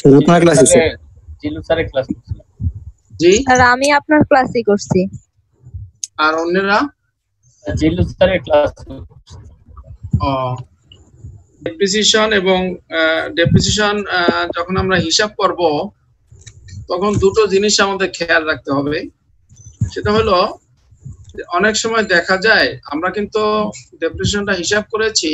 আপনার ক্লাস আছে জিলু স্যারের ক্লাস করছিলাম। জি আর আমি আপনার ক্লাসই করছি। আর অন্যরা জিলু স্যারের ক্লাস ডেপ্রিসিয়েশন এবং ডেপ্রিসিয়েশন যখন আমরা হিসাব করব তখন দুটো জিনিস আমাদের খেয়াল রাখতে হবে। সেটা হলো অনেক সময় দেখা যায় আমরা কিন্তু ডেপ্রিসিয়েশনটা হিসাব করেছি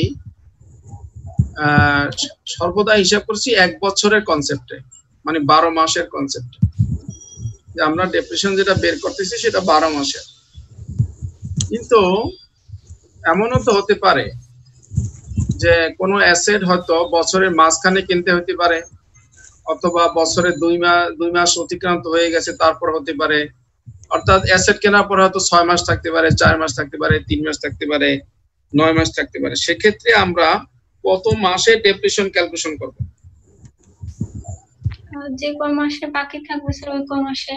সর্বদা হিসাব করছি 1 বছরের কনসেপ্টে, মানে 12 মাসের কনসেপ্টে। যে আমরা ডেপ্রিসিয়েশন যেটা বের করতেছি সেটা 12 মাসের। কিন্তু এমনও তো হতে পারে যে কোনো অ্যাসেট হয়তো বছরের মাঝখানে কিনতে হতে পারে, অথবা বছরের 2 মাস অতিক্রান্ত হয়ে গেছে তারপর হতে পারে। অর্থাৎ অ্যাসেট কেনার পর হয়তো 6 মাস থাকতে পারে, 4 মাস থাকতে পারে, 3 মাস থাকতে পারে, 9 মাস থাকতে পারে। সেক্ষেত্রে আমরা কত মাসে ডেপ্রিসিয়েশন ক্যালকুলেশন করব? যে কোন মাসে বাকি থাকবে স্যার ওই কোন মাসে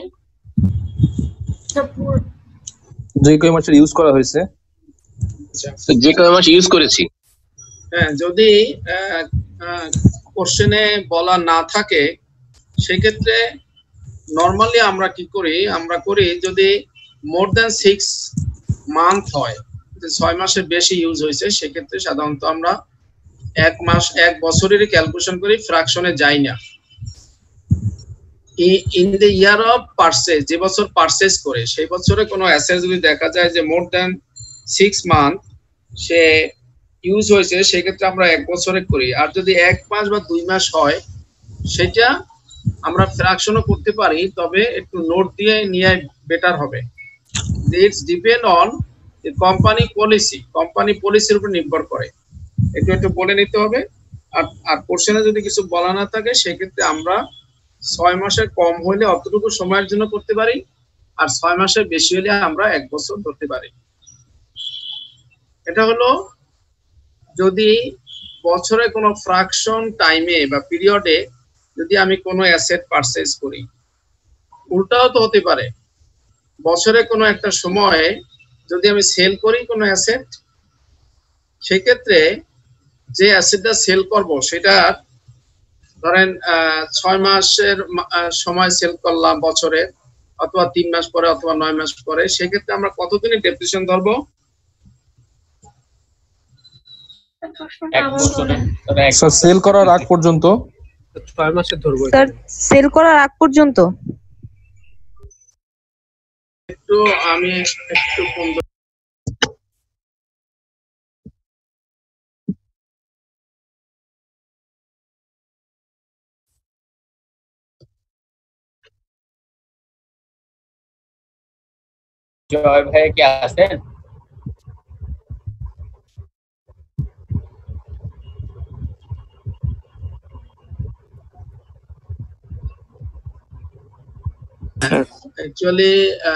যে কয় মাসের ইউজ করা হয়েছে, যে কয় মাস ইউজ করেছি। হ্যাঁ, যদি কোশ্চেনে বলা না থাকে সেক্ষেত্রে নরমালি আমরা কি করি, আমরা করি যদি মোর দ্যান 6 মান্থ হয়, যে 6 মাসের বেশি ইউজ হয়েছে, সেক্ষেত্রে সাধারণত আমরা 1 বছরেরই ক্যালকুলেশন করি, ফ্র্যাকশনে যাই না। In the year of purchase, যে বছর পারচেজ করে সেই বছরে কোনো অ্যাসেট যদি দেখা যায় যে মোর দ্যান 6 মান্থ সে ইউজ হয়েছে, সেক্ষেত্রে আমরা 1 বছরে করি। আর যদি 1 মাস বা 2 মাস হয় সেটা আমরা ফ্র্যাকশনও করতে পারি, তবে একটু নোট দিয়ে নিয়ে বেটার হবে। It's depend on the company policy, company পলিসির উপর নির্ভর করে। একটু বলে নিতে হবে। আর কোশ্চেনে যদি কিছু বলা না থাকে সেক্ষেত্রে আমরা 6 মাসের কম হলে অতটুকু সময়ের জন্য করতে পারি, আর 6 মাসের বেশি হলে আমরা 1 বছর ধরতে পারি। এটা হলো যদি বছরে কোনো ফ্র্যাকশন টাইমে বা পিরিয়ডে যদি আমি কোনো অ্যাসেট পারচেজ করি। উল্টাও তো হতে পারে, বছরে কোনো একটা সময়ে যদি আমি সেল করি কোনো অ্যাসেট, সেক্ষেত্রে যে অ্যাসেটটা সেল করব সেটা ধরেন 6 মাসের সময় সেল করলাম বছরে, অথবা 3 মাস পরে, অথবা 9 মাস পরে, সেক্ষেত্রে আমরা কতদিনের ডেপ্রিসিয়েশন ধরবো? সেল করার আগ পর্যন্ত 6 মাসের ধরবো স্যার, সেল করার আগ পর্যন্ত। আমি একটু জয় ভাই কি আছেন? অ্যাকচুয়ালি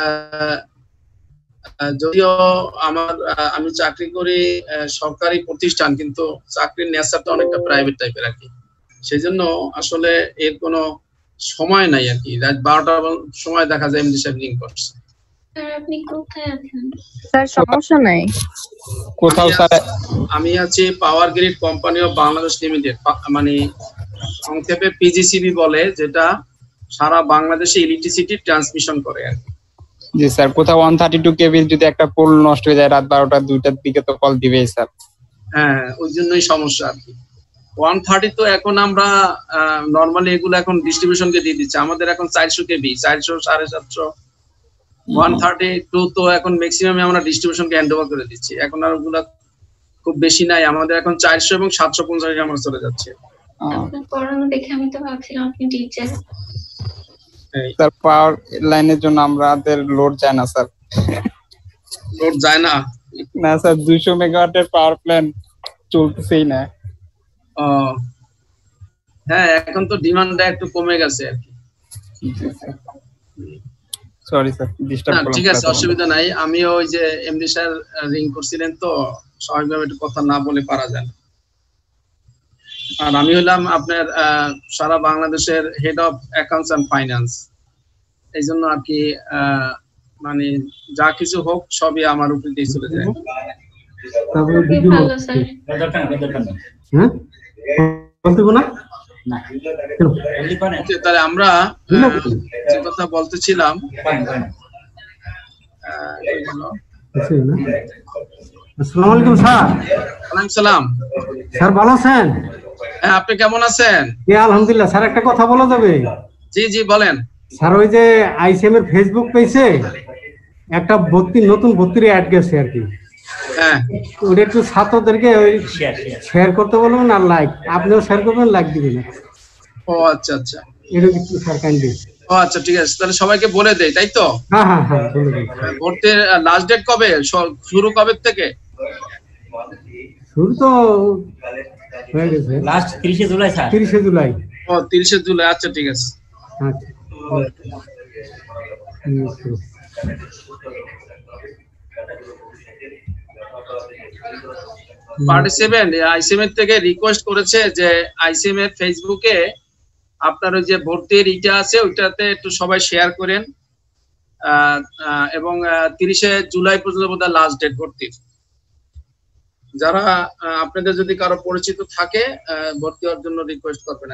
যদিও আমি চাকরি করি সরকারি প্রতিষ্ঠান, কিন্তু চাকরির নেচারটা অনেকটা প্রাইভেট টাইপের আর কি। সেই জন্য আসলে এর কোনো সময় নাই আর কি। রাত 12টার সময় দেখা যায় এমডি সাহেব লিংক করছে। আপনি কোথায় আছেন স্যার? সমস্যা নাই। কোথাও স্যার আমি আছি power grid company of Bangladesh limited, মানে সংক্ষেপে পিজিসিবি বলে, যেটা সারা বাংলাদেশে ইলেকট্রিসিটি ট্রান্সমিশন করে আর কি। জি স্যার, কোথাও 132 কেবি যদি একটা পোল নষ্ট হয়ে যায় রাত 12টা 2টার দিকে তো কল দিবেই স্যার। হ্যাঁ, ওই জন্যই সমস্যা আর কি। 130 তো এখন আমরা নরমালি এগুলো এখন ডিস্ট্রিবিউশনকে দিয়ে দিচ্ছি। আমাদের এখন 400 কেবি, 400, 750, 132 তো এখন ম্যাক্সিমাম আমরা ডিস্ট্রিবিউশনকে হ্যান্ড ওভার করে দিচ্ছি। এখন আর ওগুলা খুব বেশি নাই, আমাদের এখন 400 এবং 750 আমরা চলে যাচ্ছে। আপনার পড়ানো দেখে আমি তো ভাবছিলাম আপনি টিচার। স্যার, পাওয়ার লাইনের জন্য আমাদের লোড যায় না স্যার। লোড যায় না? না স্যার, 200 মেগাওয়াটের পাওয়ার প্ল্যান্ট চলতেছেই না। হ্যাঁ, এখন তো ডিমান্ডটা একটু কমে গেছে আর কি। সরি স্যার, ডিস্টার্ব করলাম। ঠিক আছে, অসুবিধা নাই। আমি ওই যে এমডি স্যার রিং করছিলেন, তো স্বাভাবিকভাবে একটু কথা না বলে পারা যায় না। আর আমি হলাম আপনার সারা বাংলাদেশের head of accounts and finance. এই জন্য আর কি মানে যা কিছু হোক সবই আমার উপর দিয়ে চলে যায়। ভালো স্যার। হ্যাঁ, বলতে না Okay, তাহলে আমরা যে কথা বলতেছিলাম আসসালামু আলাইকুম স্যার। ওয়ালাইকুম সালাম। স্যার ভালো আছেন? হ্যাঁ, আপনি কেমন আছেন? জি আলহামদুলিল্লাহ। স্যার একটা কথা বলা যাবে? জি জি বলেন। স্যার ওই যে আইসিএম এর ফেসবুক পেজে একটা নতুন ভর্তির অ্যাড গেছে আর কি। হ্যাঁ, ওটা একটু ছাত্রদেরকে ওই শেয়ার করতে বলবেন আর লাইক, আপনিও শেয়ার করবেন, লাইক দিবেন। ও আচ্ছা আচ্ছা, এটা একটু স্যার কাইন্ডলি। ও আচ্ছা ঠিক আছে, তাহলে সবাইকে বলে দেই, তাই তো? হ্যাঁ হ্যাঁ হ্যাঁ বলে দিন। ভর্তির লাস্ট ডেট কবে, শুরু কবে থেকে? শুরু তো হয়ে গেছে লাস্ট 30 জুলাই স্যার। 30 জুলাই। ও 30 জুলাই, আচ্ছা ঠিক আছে। আচ্ছা পার্টিসিপেন্ট আইসিএম এর থেকে রিকোয়েস্ট করেছে যে আইসিএম এর ফেসবুকে আপনার ওই যে ভর্তির ইটা আছে ওইটাতে একটু সবাই শেয়ার করেন, এবং 30 জুলাই পর্যন্ত বোধহয় লাস্ট ডেট ভর্তির। যারা আপনাদের যদি কারো পরিচিত থাকে ভর্তি হওয়ার জন্য রিকোয়েস্ট করবেন।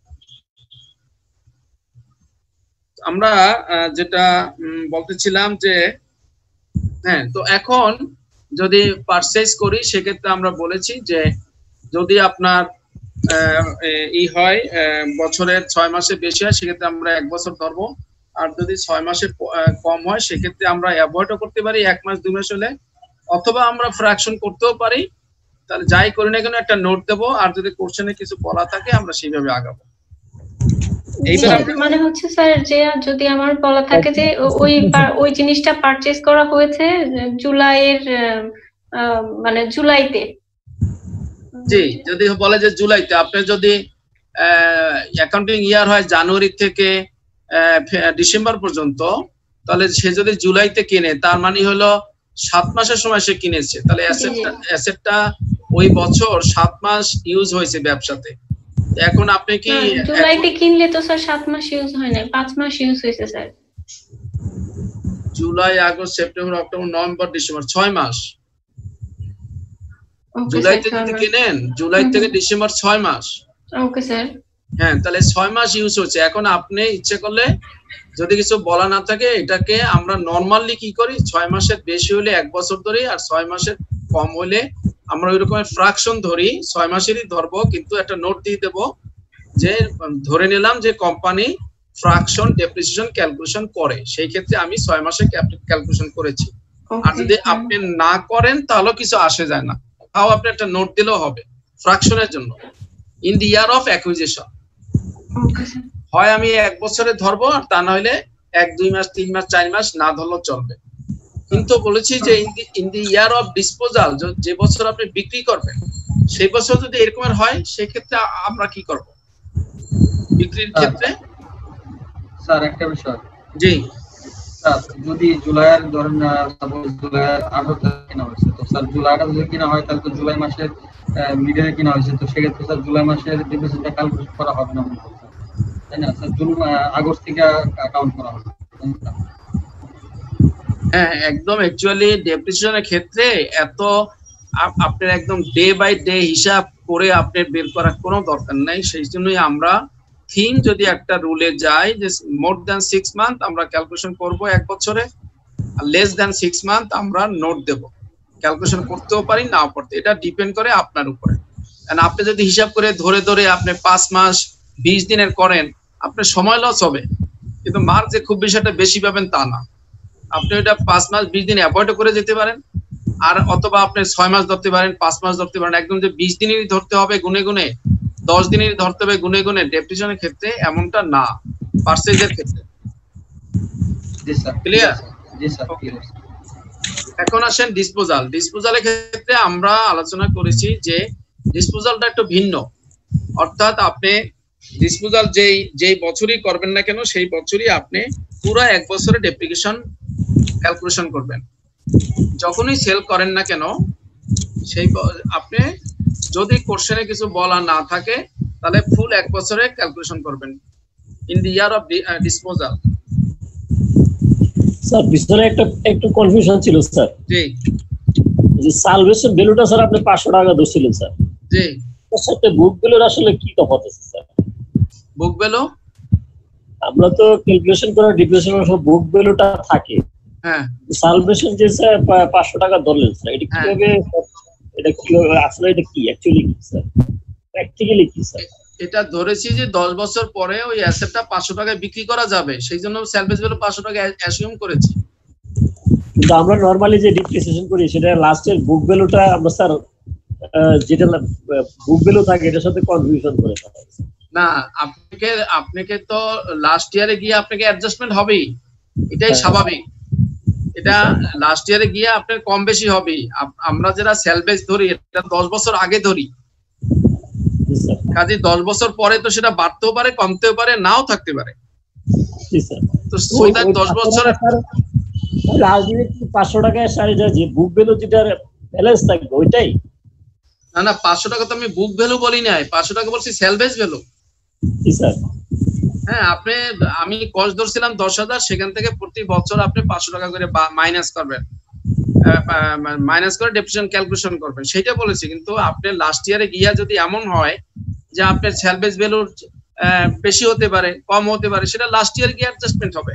আমরা যেটা বলতেছিলাম যে হ্যাঁ, তো এখন যদি পারচেজ করি সেক্ষেত্রে আমরা বলেছি যে যদি আপনার হয় বছরের 6 মাসে বেশি হয় সেক্ষেত্রে আমরা 1 বছর ধরবো, আর যদি 6 মাসের কম হয় সেক্ষেত্রে আমরা অ্যাভয়েডও করতে পারি 1 মাস 2 মাস হলে, অথবা আমরা ফ্র্যাকশন করতেও পারি। তাহলে যাই করি না কেন একটা নোট দেবো, আর যদি কোশ্চেনে কিছু বলা থাকে আমরা সেইভাবে আগাবো। মানে হচ্ছে স্যার যে যদি আমার বলা থাকে যে ওই জিনিসটা পারচেজ করা হয়েছে জুলাইয়ের মানে জুলাইতে, জি যদি বলে যে জুলাইতে, আপনি যদি অ্যাকাউন্টিং ইয়ার হয় জানুয়ারি থেকে ডিসেম্বর পর্যন্ত, তাহলে সে যদি জুলাইতে কিনে তার মানে হলো 7 মাসের সময় সে কিনেছে, তাহলে অ্যাসেটটা ওই বছর 7 মাস ইউজ হয়েছে ব্যবসাতে। এখন আপনি কি জুলাইতে কিনলে তো স্যার 7 মাস ইউজ হয় না, 5 মাস ইউজ হয়েছে sir. July, August, September, October, November, December 6 মাস। জুলাইতে যদি কিনেন জুলাই থেকে ডিসেম্বর 6 মাস। Okay sir. হ্যাঁ, তাহলে 6 মাস ইউজ হচ্ছে। এখন আপনি ইচ্ছে করলে যদি কিছু বলা না থাকে এটাকে আমরা নরমালি কি করি, 6 মাসের বেশি হলে 1 বছর ধরি, আর 6 মাসের কম হলে আমরা ওই রকমের ফ্র্যাকশন ধরি, 6 মাসেরই ধরবো, কিন্তু একটা নোট দিয়ে দেবো যে ধরে নিলাম যে কোম্পানি ফ্র্যাকশন ডেপ্রিসিয়েশন ক্যালকুলেশন করে, সেই ক্ষেত্রে আমি 6 মাসে ক্যালকুলেশন করেছি। আর যদি আপনি না করেন তাহলে কিছু আসে যায় না, তাও আপনি একটা নোট দিলেও হবে ফ্র্যাকশনের জন্য। In the year of acquisition হয় আমি 1 বছরে ধরবো, আর তা না হলে 1, 2 মাস, 3 মাস, 4 মাস না ধরলেও চলবে। কিন্তু বলেছি যে in the year of disposal, যে বছর আপনি বিক্রি করবেন সেই বছর যদি এরকমের হয় সেক্ষেত্রে আমরা কি করব বিক্রির ক্ষেত্রে? স্যার একটা বিষয়, জি স্যার যদি জুলাইয়ের ধরেন জুলাইয়ের 18 তারিখে কিনা হয়েছে, তো স্যার জুলাইটা যদি কিনা হয় তাহলে তো জুলাই মাসের মিডলে কিনা হয়েছে, তো সেক্ষেত্রে স্যার জুলাই মাসের ডিপ্রিসিয়েশনটা ক্যালকুলেট করা হবে না, তাই না স্যার? জুন আগস্ট থেকে কাউন্ট করা হবে। হ্যাঁ একদম, অ্যাকচুয়ালি ডেপ্রিসিয়েশনের ক্ষেত্রে এত আপনার একদম ডে বাই ডে হিসাব করে আপনি বের করার কোনো দরকার নাই। সেই জন্যই আমরা থিম যদি একটা রুলে যাই যে মোর দ্যান 6 মান্থ আমরা ক্যালকুলেশন করব 1 বছরে, আর লেস দ্যান 6 মান্থ আমরা নোট দেব। ক্যালকুলেশন করতেও পারি নাও করতে, এটা ডিপেন্ড করে আপনার উপরে। কারণ আপনি যদি হিসাব করে ধরে ধরে আপনি 5 মাস 20 দিনের করেন আপনার সময় লস হবে, কিন্তু মার্ক যে খুব বেশি একটা বেশি পাবেন তা না। আপনি ওটা 5 মাস 20 দিন অ্যাভয়েড করে যেতে পারেন, আর অথবা আপনি 6 মাস ধরতে পারেন, 5 মাস ধরতে পারেন। একদম যে 20 দিনেরই ধরতে হবে গুনে গুনে, 10 দিনেরই ধরতে হবে গুনে গুনে, ডেপ্রিসিয়েশনের ক্ষেত্রে এমনটা না, পার্সেজের ক্ষেত্রে। জি স্যার, ক্লিয়ার? জি স্যার, ক্লিয়ার। এখন আসেন ডিসপোজাল। ডিসপোজালের ক্ষেত্রে আমরা আলোচনা করেছি যে ডিসপোজালটা একটু ভিন্ন, অর্থাৎ আপনি ডিসপোজাল যেই বছরই করবেন না কেন সেই বছরই আপনি পুরো 1 বছরের ডেপ্রিসিয়েশন ক্যালকুলেশন করবেন। যখনই সেল করেন না কেন সেই আপনি যদি কোশ্চেনে কিছু বলা না থাকে তাহলে ফুল 1 বছরে ক্যালকুলেশন করবেন in the year of disposal. Sir বিস্তারে একটু কনফিউশন ছিল স্যার। জি, যে সালভেশন ভ্যালুটা স্যার আপনি 500 টাকা ধরছিলেন স্যার। জি, ওর সাথে বুক ভ্যালুর আসলে কি তফাৎ আছে স্যার? বুক ভ্যালু আমরা তো ক্যালকুলেশন করা ডিপ্রিসিয়েশন সব বুক ভ্যালুটা থাকে। হ্যাঁ সালভেশন যে স্যার 500 টাকা ধরলেন স্যার, এটা কিভাবে আসলে এটা কি অ্যাকচুয়ালি কি স্যার, প্র্যাকটিক্যালি কি স্যার? এটা ধরেছি যে 10 বছর পরে ওই অ্যাসেটটা 500 টাকায় বিক্রি করা যাবে, সেই জন্য স্যালভেজ ভ্যালু 500 টাকা অ্যাসিউম করেছি। কিন্তু আমরা নরমালি যে ডিপ্রিসিয়েশন করি সেটা লাস্টের বুক ভ্যালুটা আমরা স্যার যেটা বুক ভ্যালু থাকে এটার সাথে কনফিউশন করে থাকে না। আপনাকে তো লাস্ট ইয়ারে গিয়ে আপনাকে অ্যাডজাস্টমেন্ট হবেই, এটাই স্বাভাবিক। এটা লাস্ট ইয়ারে গিয়ে আপনার কম বেশি হবেই। আমরা যারা স্যালভেজ ধরি এটা 10 বছর আগে ধরি, কাজে 10 বছর পরে তো সেটা বাড়তেও পারে, কমতেও পারে, নাও থাকতে পারে। তো 10 বছর রাজনীতি 500 টাকায় শাড়িটা যে বুক ভ্যালু যেটা ব্যালেন্স থাকবে ওইটাই। না 500 টাকা তো আমি বুক ভ্যালু বলি নাই, 500 টাকা বলছি স্যালভেজ ভ্যালু। হ্যাঁ আমি কস্ট ধরছিলাম 10,000, সেখান থেকে প্রতি বছর আপনি 500 টাকা করে মাইনাস করবেন, মাইনাস করে ডেপ্রিসিয়েশন ক্যালকুলেশন করবেন, সেটা বলেছি। কিন্তু আপনি লাস্ট ইয়ারে গিয়া যদি এমন হয় যে আপনার স্যালভেজ ভ্যালুর বেশি হতে পারে, কম হতে পারে, সেটা লাস্ট ইয়ার গিয়ে অ্যাডজাস্টমেন্ট হবে।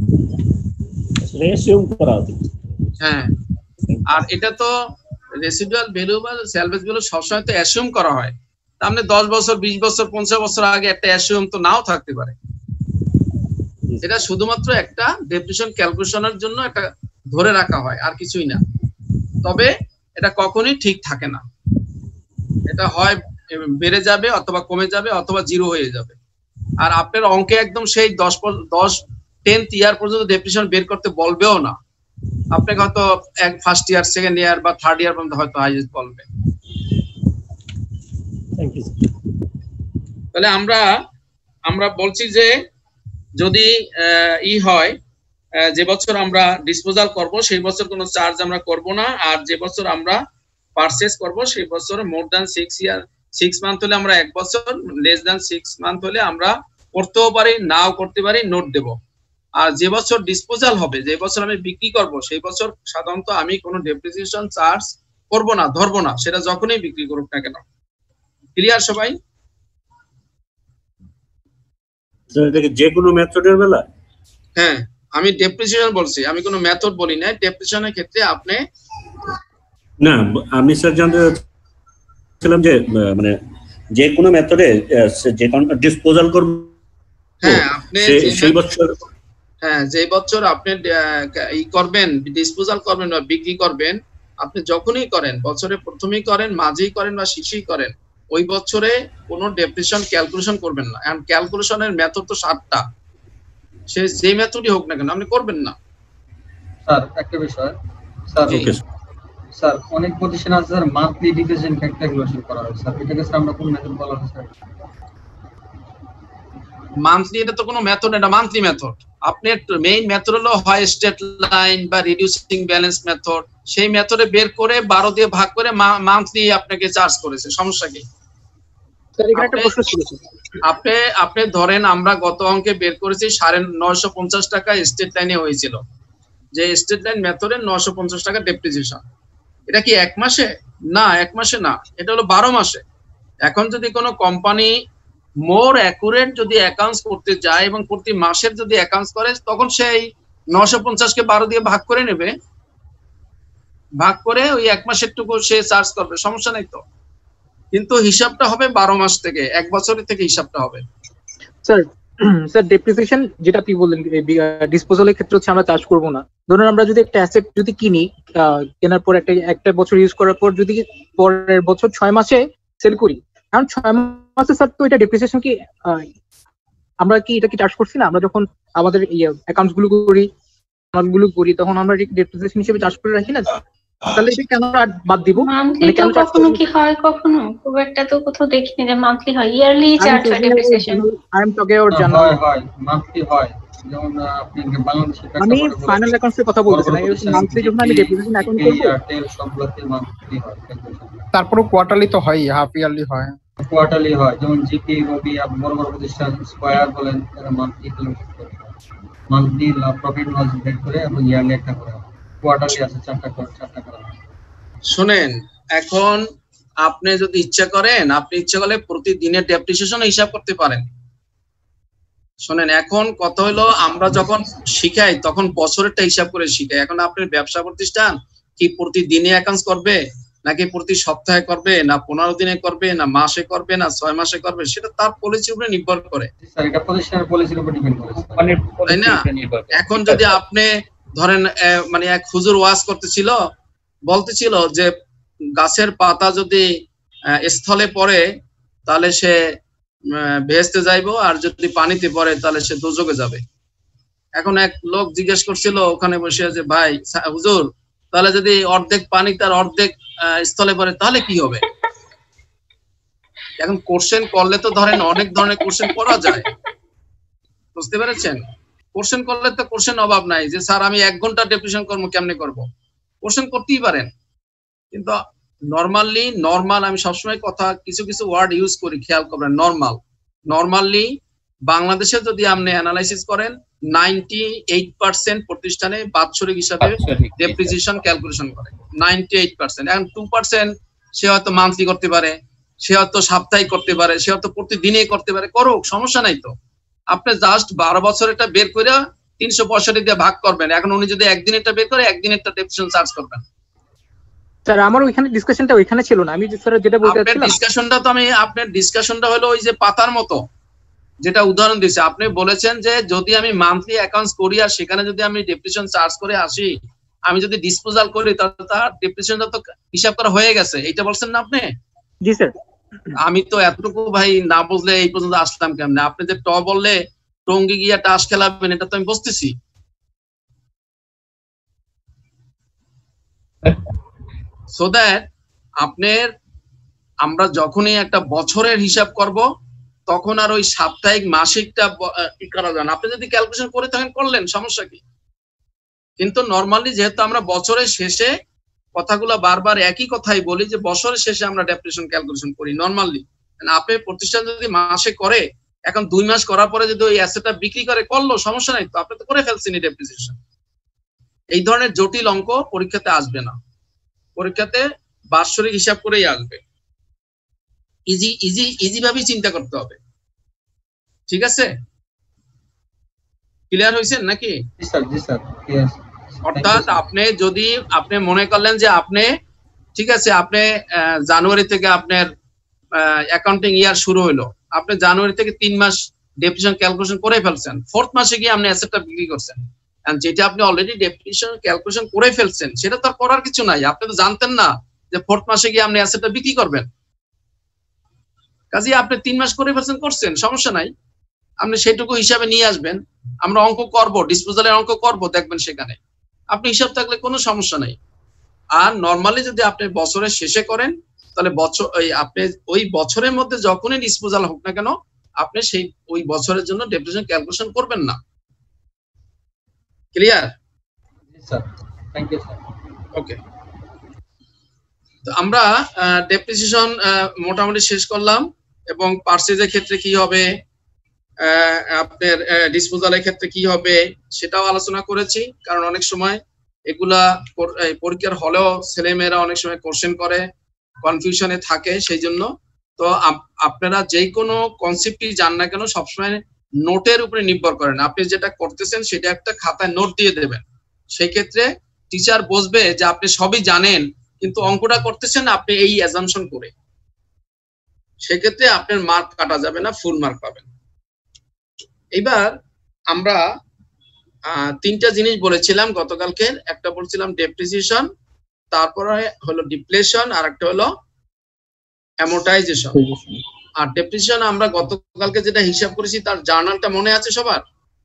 হ্যাঁ, আর এটা তো রেসিডুয়াল ভ্যালু বা স্যালভেজ ভ্যালু সবসময় তো অ্যাসিউম করা হয়। তার মানে 10 বছর, 20 বছর, 50 বছর আগে একটা অ্যাসিউম তো নাও থাকতে পারে। এটা শুধুমাত্র একটা ডেপ্রিসিয়েশন ক্যালকুলেশনের জন্য একটা ধরে রাখা হয়, আর কিছুই না। তবে এটা কখনোই ঠিক থাকে না, এটা হয় বেড়ে যাবে অথবা কমে যাবে অথবা জিরো হয়ে যাবে। আর আপনার অঙ্কে একদম সেই 10th ইয়ার পর্যন্ত ডেপ্রিসিয়েশন বের করতে বলবেও না, আপনাকে হয়তো ফার্স্ট ইয়ার, সেকেন্ড ইয়ার বা থার্ড ইয়ার পর্যন্ত হয়তো হাইয়েস্ট বলবে। তাহলে আমরা বলছি যে যদি হয় যে বছর আমরা ডিসপোজাল করব সেই বছর কোনো চার্জ আমরা করব না, আর যে বছর আমরা পারচেজ করব সেই বছর মোর দ্যান 6 মান্থ হলে আমরা 1 বছর, লেস দ্যান 6 মান্থ হলে আমরা করতেও পারি, নাও করতে পারি, নোট দেব। আর যে বছর ডিসপোজাল হবে, যে বছর আমি বিক্রি করব, সেই বছর সাধারণত আমি কোনো ডেপ্রিসিয়েশন চার্জ করব না, ধরবো না, সেটা যখনই বিক্রি করুক না কেন। ক্লিয়ার সবাই? যে কোনো মেথডের বেলা? হ্যাঁ, আমি ডেপ্রিসিয়েশন বলছি, আমি কোনো মেথড বলি না। ডেপ্রিসিয়েশনের ক্ষেত্রে আপনি না, আমি স্যার জানতে চাচ্ছিলাম যে মানে যে কোনো মেথডে যে কোনো ডিসপোজাল করব, হ্যাঁ আপনি সেই বছর, হ্যাঁ যে বছর আপনি করবেন, ডিসপোজাল করবেন বা বিক্রি করবেন, আপনি যখনই করেন, বছরে প্রথমেই করেন, মাঝেই করেন বা শেষেই করেন, ওই বছরে কোনো ডেপ্রিসিয়েশন ক্যালকুলেশন করবেন না। এন্ড ক্যালকুলেশনের মেথড তো 7টা, সে যে মেথডই হোক না কেন আপনি করবেন না। স্যার একটা বিষয় স্যার, অনেক প্রতিষ্ঠান আছে স্যার মান্থলি ডিপ্রিসিয়েশন ক্যালকুলেশন করা হয় স্যার, এটাকে স্যার আমরা কোন মেথড বলা হয় স্যার? মান্থলি, এটা তো কোনো মেথড, এটা মান্থলি মেথড। আপনার মেইন মেথড হলো হয় স্ট্রেট লাইন বা রিডিউসিং ব্যালেন্স মেথড, সেই মেথডে বের করে 12 দিয়ে ভাগ করে মান্থলি আপনাকে চার্জ করেছে, সমস্যা কি? আপনি ধরেন আমরা গত অঙ্কে বের করেছি 950 টাকা স্ট্রেট লাইনে হয়েছিল, যে স্ট্রেট লাইন মেথডে 950 টাকা ডেপ্রিসিয়েশন। এটা কি 1 মাসে? না, 1 মাসে না, এটা হলো 12 মাসে। এখন যদি কোনো কোম্পানি মোর অ্যাকুরেট যদি অ্যাকাউন্টস করতে যায় এবং প্রতি মাসের যদি অ্যাকাউন্টস করে, তখন সেই 950 কে 12 দিয়ে ভাগ করে নেবে, ভাগ করে ওই 1 মাসের টুকু সে চার্জ করবে, সমস্যা নেই তো। কিন্তু হিসাবটা হবে 12 মাস থেকে, 1 বছরের থেকে হিসাবটা হবে। স্যার ডেপ্রিসিয়েশন যেটা আপনি বললেন ডিসপোজালের ক্ষেত্রে হচ্ছে আমরা চার্জ করব না। ধরুন আমরা যদি একটা অ্যাসেট যদি কিনি, কেনার পর একটা বছর ইউজ করার পর যদি পরের বছর 6 মাসে সেল করি, কারণ 6 মাসে স্যার তো এটা ডেপ্রিসিয়েশন কি আমরা কি এটা কি চার্জ করছি না? আমরা যখন আমাদের অ্যাকাউন্টস গুলো করি তখন আমরা ডেপ্রিসিয়েশন হিসেবে চার্জ করে রাখি না? তাহলে এটা কেন বাদ দিব? মান্থলি তো কখনো কি হয়, কখনো খুব একটা তো কোথাও দেখিনি যে মান্থলি হয়, ইয়ারলি চার্জ হয় depreciation. I am talking about January. হয় মান্থলি হয়, যেমন আপনি বাংলাদেশের আমি ফাইনাল অ্যাকাউন্টসের কথা বলতেছি না, মান্থলি যখন আমি ডেপ্রিসিয়েশন অ্যাকাউন্ট করব এয়ারটেল সবগুলোতে মান্থলি হয়। তারপরে কোয়ার্টারলি তো হয়, হাফ ইয়ারলি হয়, কোয়ার্টারলি হয়, যেমন জিপি, রবি, বড় বড় প্রতিষ্ঠান স্কয়ার বলেন, তারা মান্থলি ক্যালকুলেশন করে, মান্থলি প্রফিট লস বের করে এবং ইয়ারলি একটা করে, কোয়ার্টারলি আছে 4টা করা হয়। শুনেন, এখন আপনি যদি ইচ্ছা করেন, আপনি ইচ্ছা করলে প্রতিদিনের ডেপ্রিসিয়েশন হিসাব করতে পারেন, শোনেন, এখন কথা হলো আমরা যখন শিখাই তখন বছরেরটা হিসাব করে শিখাই। এখন আপনার ব্যবসা প্রতিষ্ঠান কি প্রতিদিনে অ্যাকাউন্টস করবে, নাকি প্রতি সপ্তাহে করবে, না 15 দিনে করবে, না মাসে করবে, না 6 মাসে করবে, সেটা তার পলিসির উপরে নির্ভর করে, স্যার এটা প্রতিষ্ঠানের পলিসির উপর ডিপেন্ড করে, তাই না? এখন যদি আপনি ধরেন মানে এক হুজুর ওয়াজ করতেছিল, বলতেছিল যে গাছের পাতা যদি স্থলে পড়ে তাহলে সে বেহেশতে যাইবো, আর যদি পানিতে পড়ে তাহলে সে দোজখে যাবে। এখন এক লোক জিজ্ঞেস করছিল ওখানে বসে যে ভাই হুজুর, তাহলে যদি অর্ধেক পানি তার অর্ধেক স্থলে পড়ে তাহলে কি হবে? এখন কোশ্চেন করলে তো ধরেন অনেক ধরনের কোশ্চেন করা যায়, বুঝতে পেরেছেন? কোশ্চেন করলে তো কোশ্চেন অভাব নাই যে স্যার আমি 1 ঘন্টা ডেফিনিশন করবো, কেমনে করব? কোশ্চেন করতেই পারেন, কিন্তু নর্মাল আমি সবসময় কথা কিছু কিছু ওয়ার্ড ইউজ করি, খেয়াল করবেন। নর্মালি বাংলাদেশে যদি আপনি অ্যানালাইসিস করেন 98% প্রতিষ্ঠানে বাৎসরিক হিসাবে ডেপ্রিসিয়েশন ক্যালকুলেশন করে 98%। এখন 2% সে হয়তো মান্থলি করতে পারে, সে হয়তো সাপ্তাহিক করতে পারে, সে হয়তো প্রতিদিনে করতে পারে, করুক, সমস্যা নাই তো। আপনি জাস্ট 12 বছর এটা বের করে 365 দিয়ে ভাগ করবেন। এখন উনি যদি একদিন এটা বের করে একদিন একটা ডেপ্রিসিয়েশন চার্জ করবেন। স্যার আমার ওইখানে ডিসকাশনটা ওইখানে ছিল না, আমি স্যার যেটা বলতে চাচ্ছিলাম ডিসকাশনটা তো আপনার ডিসকাশনটা হলো ওই যে পাতার মতো, যেটা উদাহরণ দিয়েছে। আপনি বলেছেন যে যদি আমি মান্থলি অ্যাকাউন্টস করি আর সেখানে যদি আমি ডেপ্রিসিয়েশন চার্জ করে আসি, আমি যদি ডিসপোজাল করি তাহলে তার ডেপ্রিসিয়েশনটা তো হিসাব করা হয়ে গেছে, এইটা বলছেন না আপনি? জি স্যার। আমি তো এতটুকু ভাই না বুঝলে এই পর্যন্ত আসলাম কেমনে? আপনি যে বললে টঙ্গি গিয়া টাস খেলাবেন, এটা তো আমি বুঝতেছি। সো দ্যাট আমরা যখনই একটা বছরের হিসাব করব তখন আর ওই সাপ্তাহিক মাসিকটা করা যায় না। আপনি যদি ক্যালকুলেশন করে থাকেন করলেন, সমস্যা কি? কিন্তু নর্মালি যেহেতু আমরা বছরের শেষে কথাগুলো বারবার একই কথাই বলি যে বছরের শেষে আমরা ডেপ্রিসিয়েশন ক্যালকুলেশন করি নর্মালি। আপনি প্রতিষ্ঠান যদি মাসে করে, এখন 2 মাস করার পরে যদি ওই অ্যাসেটটা বিক্রি করে করলো, সমস্যা নাই তো, আপনি তো করে ফেলছেন ডেপ্রিসিয়েশন। এই ধরনের জটিল অঙ্ক পরীক্ষাতে আসবে না, পরীক্ষাতে বাৎসরিক হিসাব করেই আসবে। ইজি ভাবেই চিন্তা করতে হবে, ঠিক আছে? ক্লিয়ার হয়েছেন নাকি? অর্থাৎ আপনি মনে করলেন যে আপনি ঠিক আছে, আপনি জানুয়ারি থেকে আপনার অ্যাকাউন্টিং ইয়ার শুরু হলো, আপনি জানুয়ারি থেকে 3 মাস ডেপ্রিসিয়েশন ক্যালকুলেশন করে ফেলছেন, 4th মাসে গিয়ে আপনি অ্যাসেটটা বিক্রি করছেন। যেটা আপনি অলরেডি ডেপ্রিসিয়েশন ক্যালকুলেশন করে ফেলছেন সেটা তো করার কিছু নাই, আপনি তো জানতেন না যে 4th মাসে গিয়ে আপনি অ্যাসেটটা বিক্রি করবেন। কাজেই আপনি 3 মাস করে ফেলছেন, করছেন, সমস্যা নাই, আপনি সেটুকু হিসাবে নিয়ে আসবেন। আমরা অঙ্ক করব, ডিসপোজালের অঙ্ক করব, দেখবেন সেখানে আপনি হিসাব থাকলে কোনো সমস্যা নাই। আর নরমালি যদি আপনি বছরের শেষে করেন তাহলে আপনি ওই বছরের মধ্যে যখনই ডিসপোজাল হোক না কেন আপনি সেই ওই বছরের জন্য ডেপ্রিসিয়েশন ক্যালকুলেশন করবেন না। Clear? Sir thank you sir. Okay, তো আমরা ডেপ্রিসিয়েশন মোটামুটি শেষ করলাম, এবং পারচেজের ক্ষেত্রে কি হবে, আপনার ডিসপোজালের ক্ষেত্রে কি হবে সেটাও আলোচনা করেছি। কারণ অনেক সময় এগুলা পরীক্ষার হলেও ছেলেমেয়েরা অনেক সময় কোশ্চেন করে, কনফিউশনে থাকে, সেই জন্য তো আপনারা যে কোনো কনসেপ্টই জান না কেন সবসময় নোটের উপরে নির্ভর করেন। আপনি যেটা করতেছেন সেটা একটা খাতায় নোট দিয়ে দেবেন, সেই ক্ষেত্রে টিচার বুঝবে যে আপনি সবই জানেন কিন্তু অঙ্কটা করতেছেন আপনি এই অ্যাজাম্পশন করে, সেক্ষেত্রে আপনার মার্ক কাটা যাবে না, ফুল মার্ক পাবেন। এবার আমরা 3টা জিনিস বলেছিলাম গতকালকে, একটা বলছিলাম ডেপ্রিসিয়েশন, তারপরে হলো ডিপ্লেশন, আর একটা হলো অ্যামোর্টাইজেশন। আর ডেপ্রিসিয়েশন আমরা গতকালকে যেটা হিসাব করেছি তার জার্নালটা মনে আছে সবার?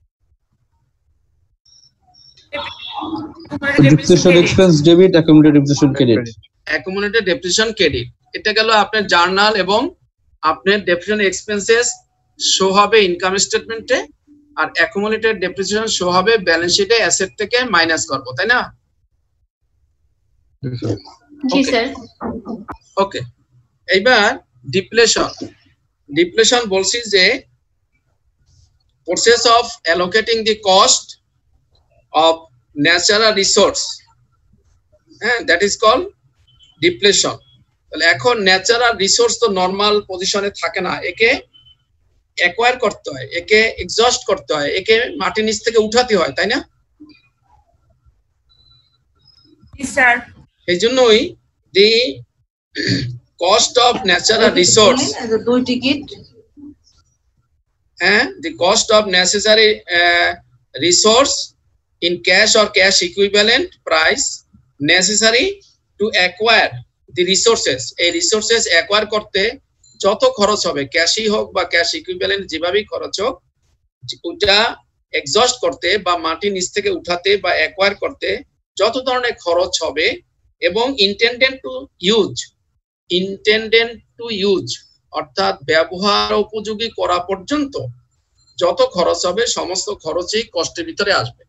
Depreciation expense debit, accumulated depreciation credit. Accumulated depreciation credit এটা গেল আপনার জার্নাল, এবং আপনার ডেপ্রিসিয়েশন এক্সপেন্সেস শো হবে ইনকাম স্টেটমেন্টে, আর অ্যাকুমুলেটেড ডেপ্রিসিয়েশন শো হবে ব্যালেন্স শিটে অ্যাসেট থেকে মাইনাস করব, তাই না? জি স্যার। ওকে, এইবার ডিপ্লেশন বলছি যে process of allocating the cost of natural resource, হ্যাঁ, দ্যাট ইজ কল্ড ডিপ্লেশন। তাহলে এখন ন্যাচারাল রিসোর্স তো নরমাল পজিশনে থাকে না, একে অ্যাকোয়ার করতে হয়, একে এক্সস্ট করতে হয়, একে মাটির নিচ থেকে উঠাতে হয়, তাই না? স্যার এই জন্যই the cost of natural resource, দুই ticket, the cost of necessary resource in cash or cash equivalent price necessary to acquire the resources, এই resources acquire করতে যত খরচ হবে, ক্যাশই হোক বা ক্যাশ ইকুইভ্যালেন্ট যেভাবেই খরচ হোক, ওটা এক্সস্ট করতে বা মাটির নিচ থেকে উঠাতে বা অ্যাকোয়ার করতে যত ধরনের খরচ হবে এবং ইন্টেন্ডেড টু ইউজ অর্থাৎ ব্যবহার উপযোগী করা পর্যন্ত যত খরচ হবে সমস্ত খরচই কষ্টের ভিতরে আসবে।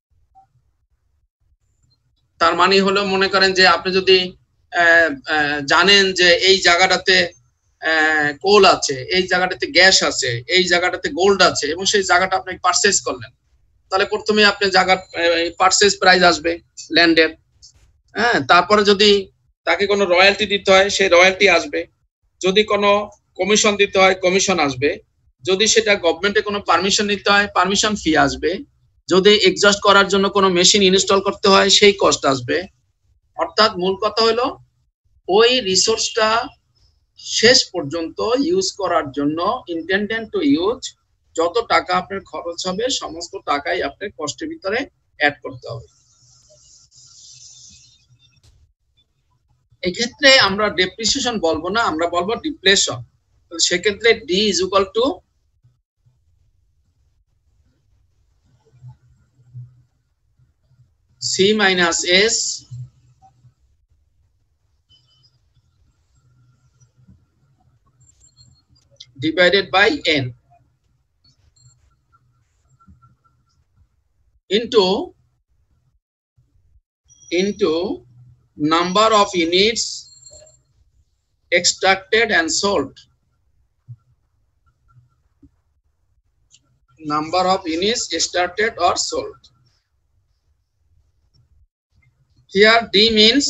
তার মানে হলো, মনে করেন যে আপনি যদি জানেন যে এই জায়গাটাতে কোল আছে, এই জায়গাটাতে গ্যাস আছে, এই জায়গাটাতে গোল্ড আছে এবং সেই জায়গাটা আপনি পারচেজ করলেন, তাহলে প্রথমে আপনি জায়গার পারচেজ প্রাইস আসবে ল্যান্ডের, তারপরে যদি তাকে কোনো রয়্যালটি দিতে হয় সেই রয়্যালটি আসবে, যদি কোনো কমিশন দিতে হয় কমিশন আসবে, যদি সেটা গভর্নমেন্টে কোনো পারমিশন নিতে হয় পারমিশন ফি আসবে, যদি এক্সস্ট করার জন্য কোনো মেশিন ইনস্টল করতে হয় সেই কস্ট আসবে। অর্থাৎ মূল কথা হলো ওই রিসোর্সটা শেষ পর্যন্ত ইউজ করার জন্য ইন্টেন্ডেড টু ইউজ যত টাকা আপনার খরচ হবে সমস্ত টাকাই আপনার কষ্টের ভিতরে অ্যাড করতে হবে। এক্ষেত্রে আমরা ডেপ্রিসিয়েশন বলবো না, আমরা বলবো ডিপ্লেশন। সেক্ষেত্রে D is equal to C minus S divided by n into number of units extracted and sold, number of units extracted or sold. Here D means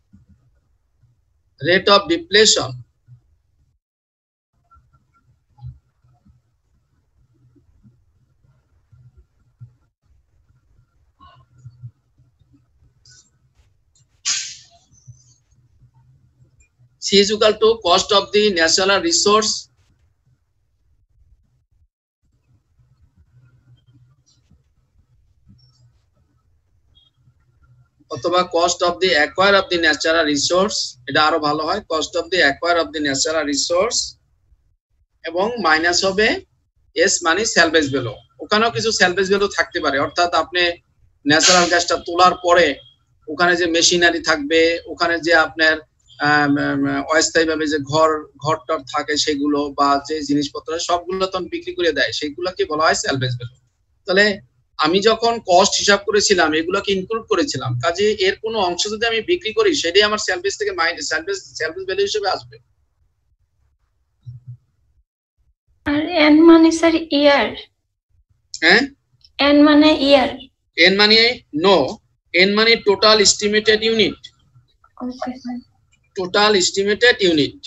rate of depletion, C is equal to cost of the natural resource অথবা cost of the acquire of the natural resource, এটা আরো ভালো হয়, cost of the acquire of the natural resource, এবং minus হবে S মানে salvage value. ওখানেও কিছু স্যালভেজ ভ্যালু থাকতে পারে, অর্থাৎ আপনি ন্যাচারাল গ্যাসটা তোলার পরে ওখানে যে মেশিনারি থাকবে, ওখানে যে আপনার অস্থায়ীভাবে যে ঘরটর থাকে সেগুলো বা যে জিনিসপত্র সবগুলো তখন বিক্রি করে দেয়, সেগুলোকে বলা হয় স্যালভেজ ভ্যালু। তাহলে আমি যখন কস্ট হিসাব করেছিলাম এগুলোকে ইনক্লুড করেছিলাম, কাজে এর কোনো অংশ যদি আমি বিক্রি করি সেটাই আমার স্যালভেজ থেকে মাইনাস স্যালভেজ ভ্যালু হিসেবে আসবে। আর এন মানে স্যার ইয়ার? হ্যাঁ, এন মানে ইয়ার? এন মানে নো, এন মানে total estimated unit. Okay sir. Total estimated unit,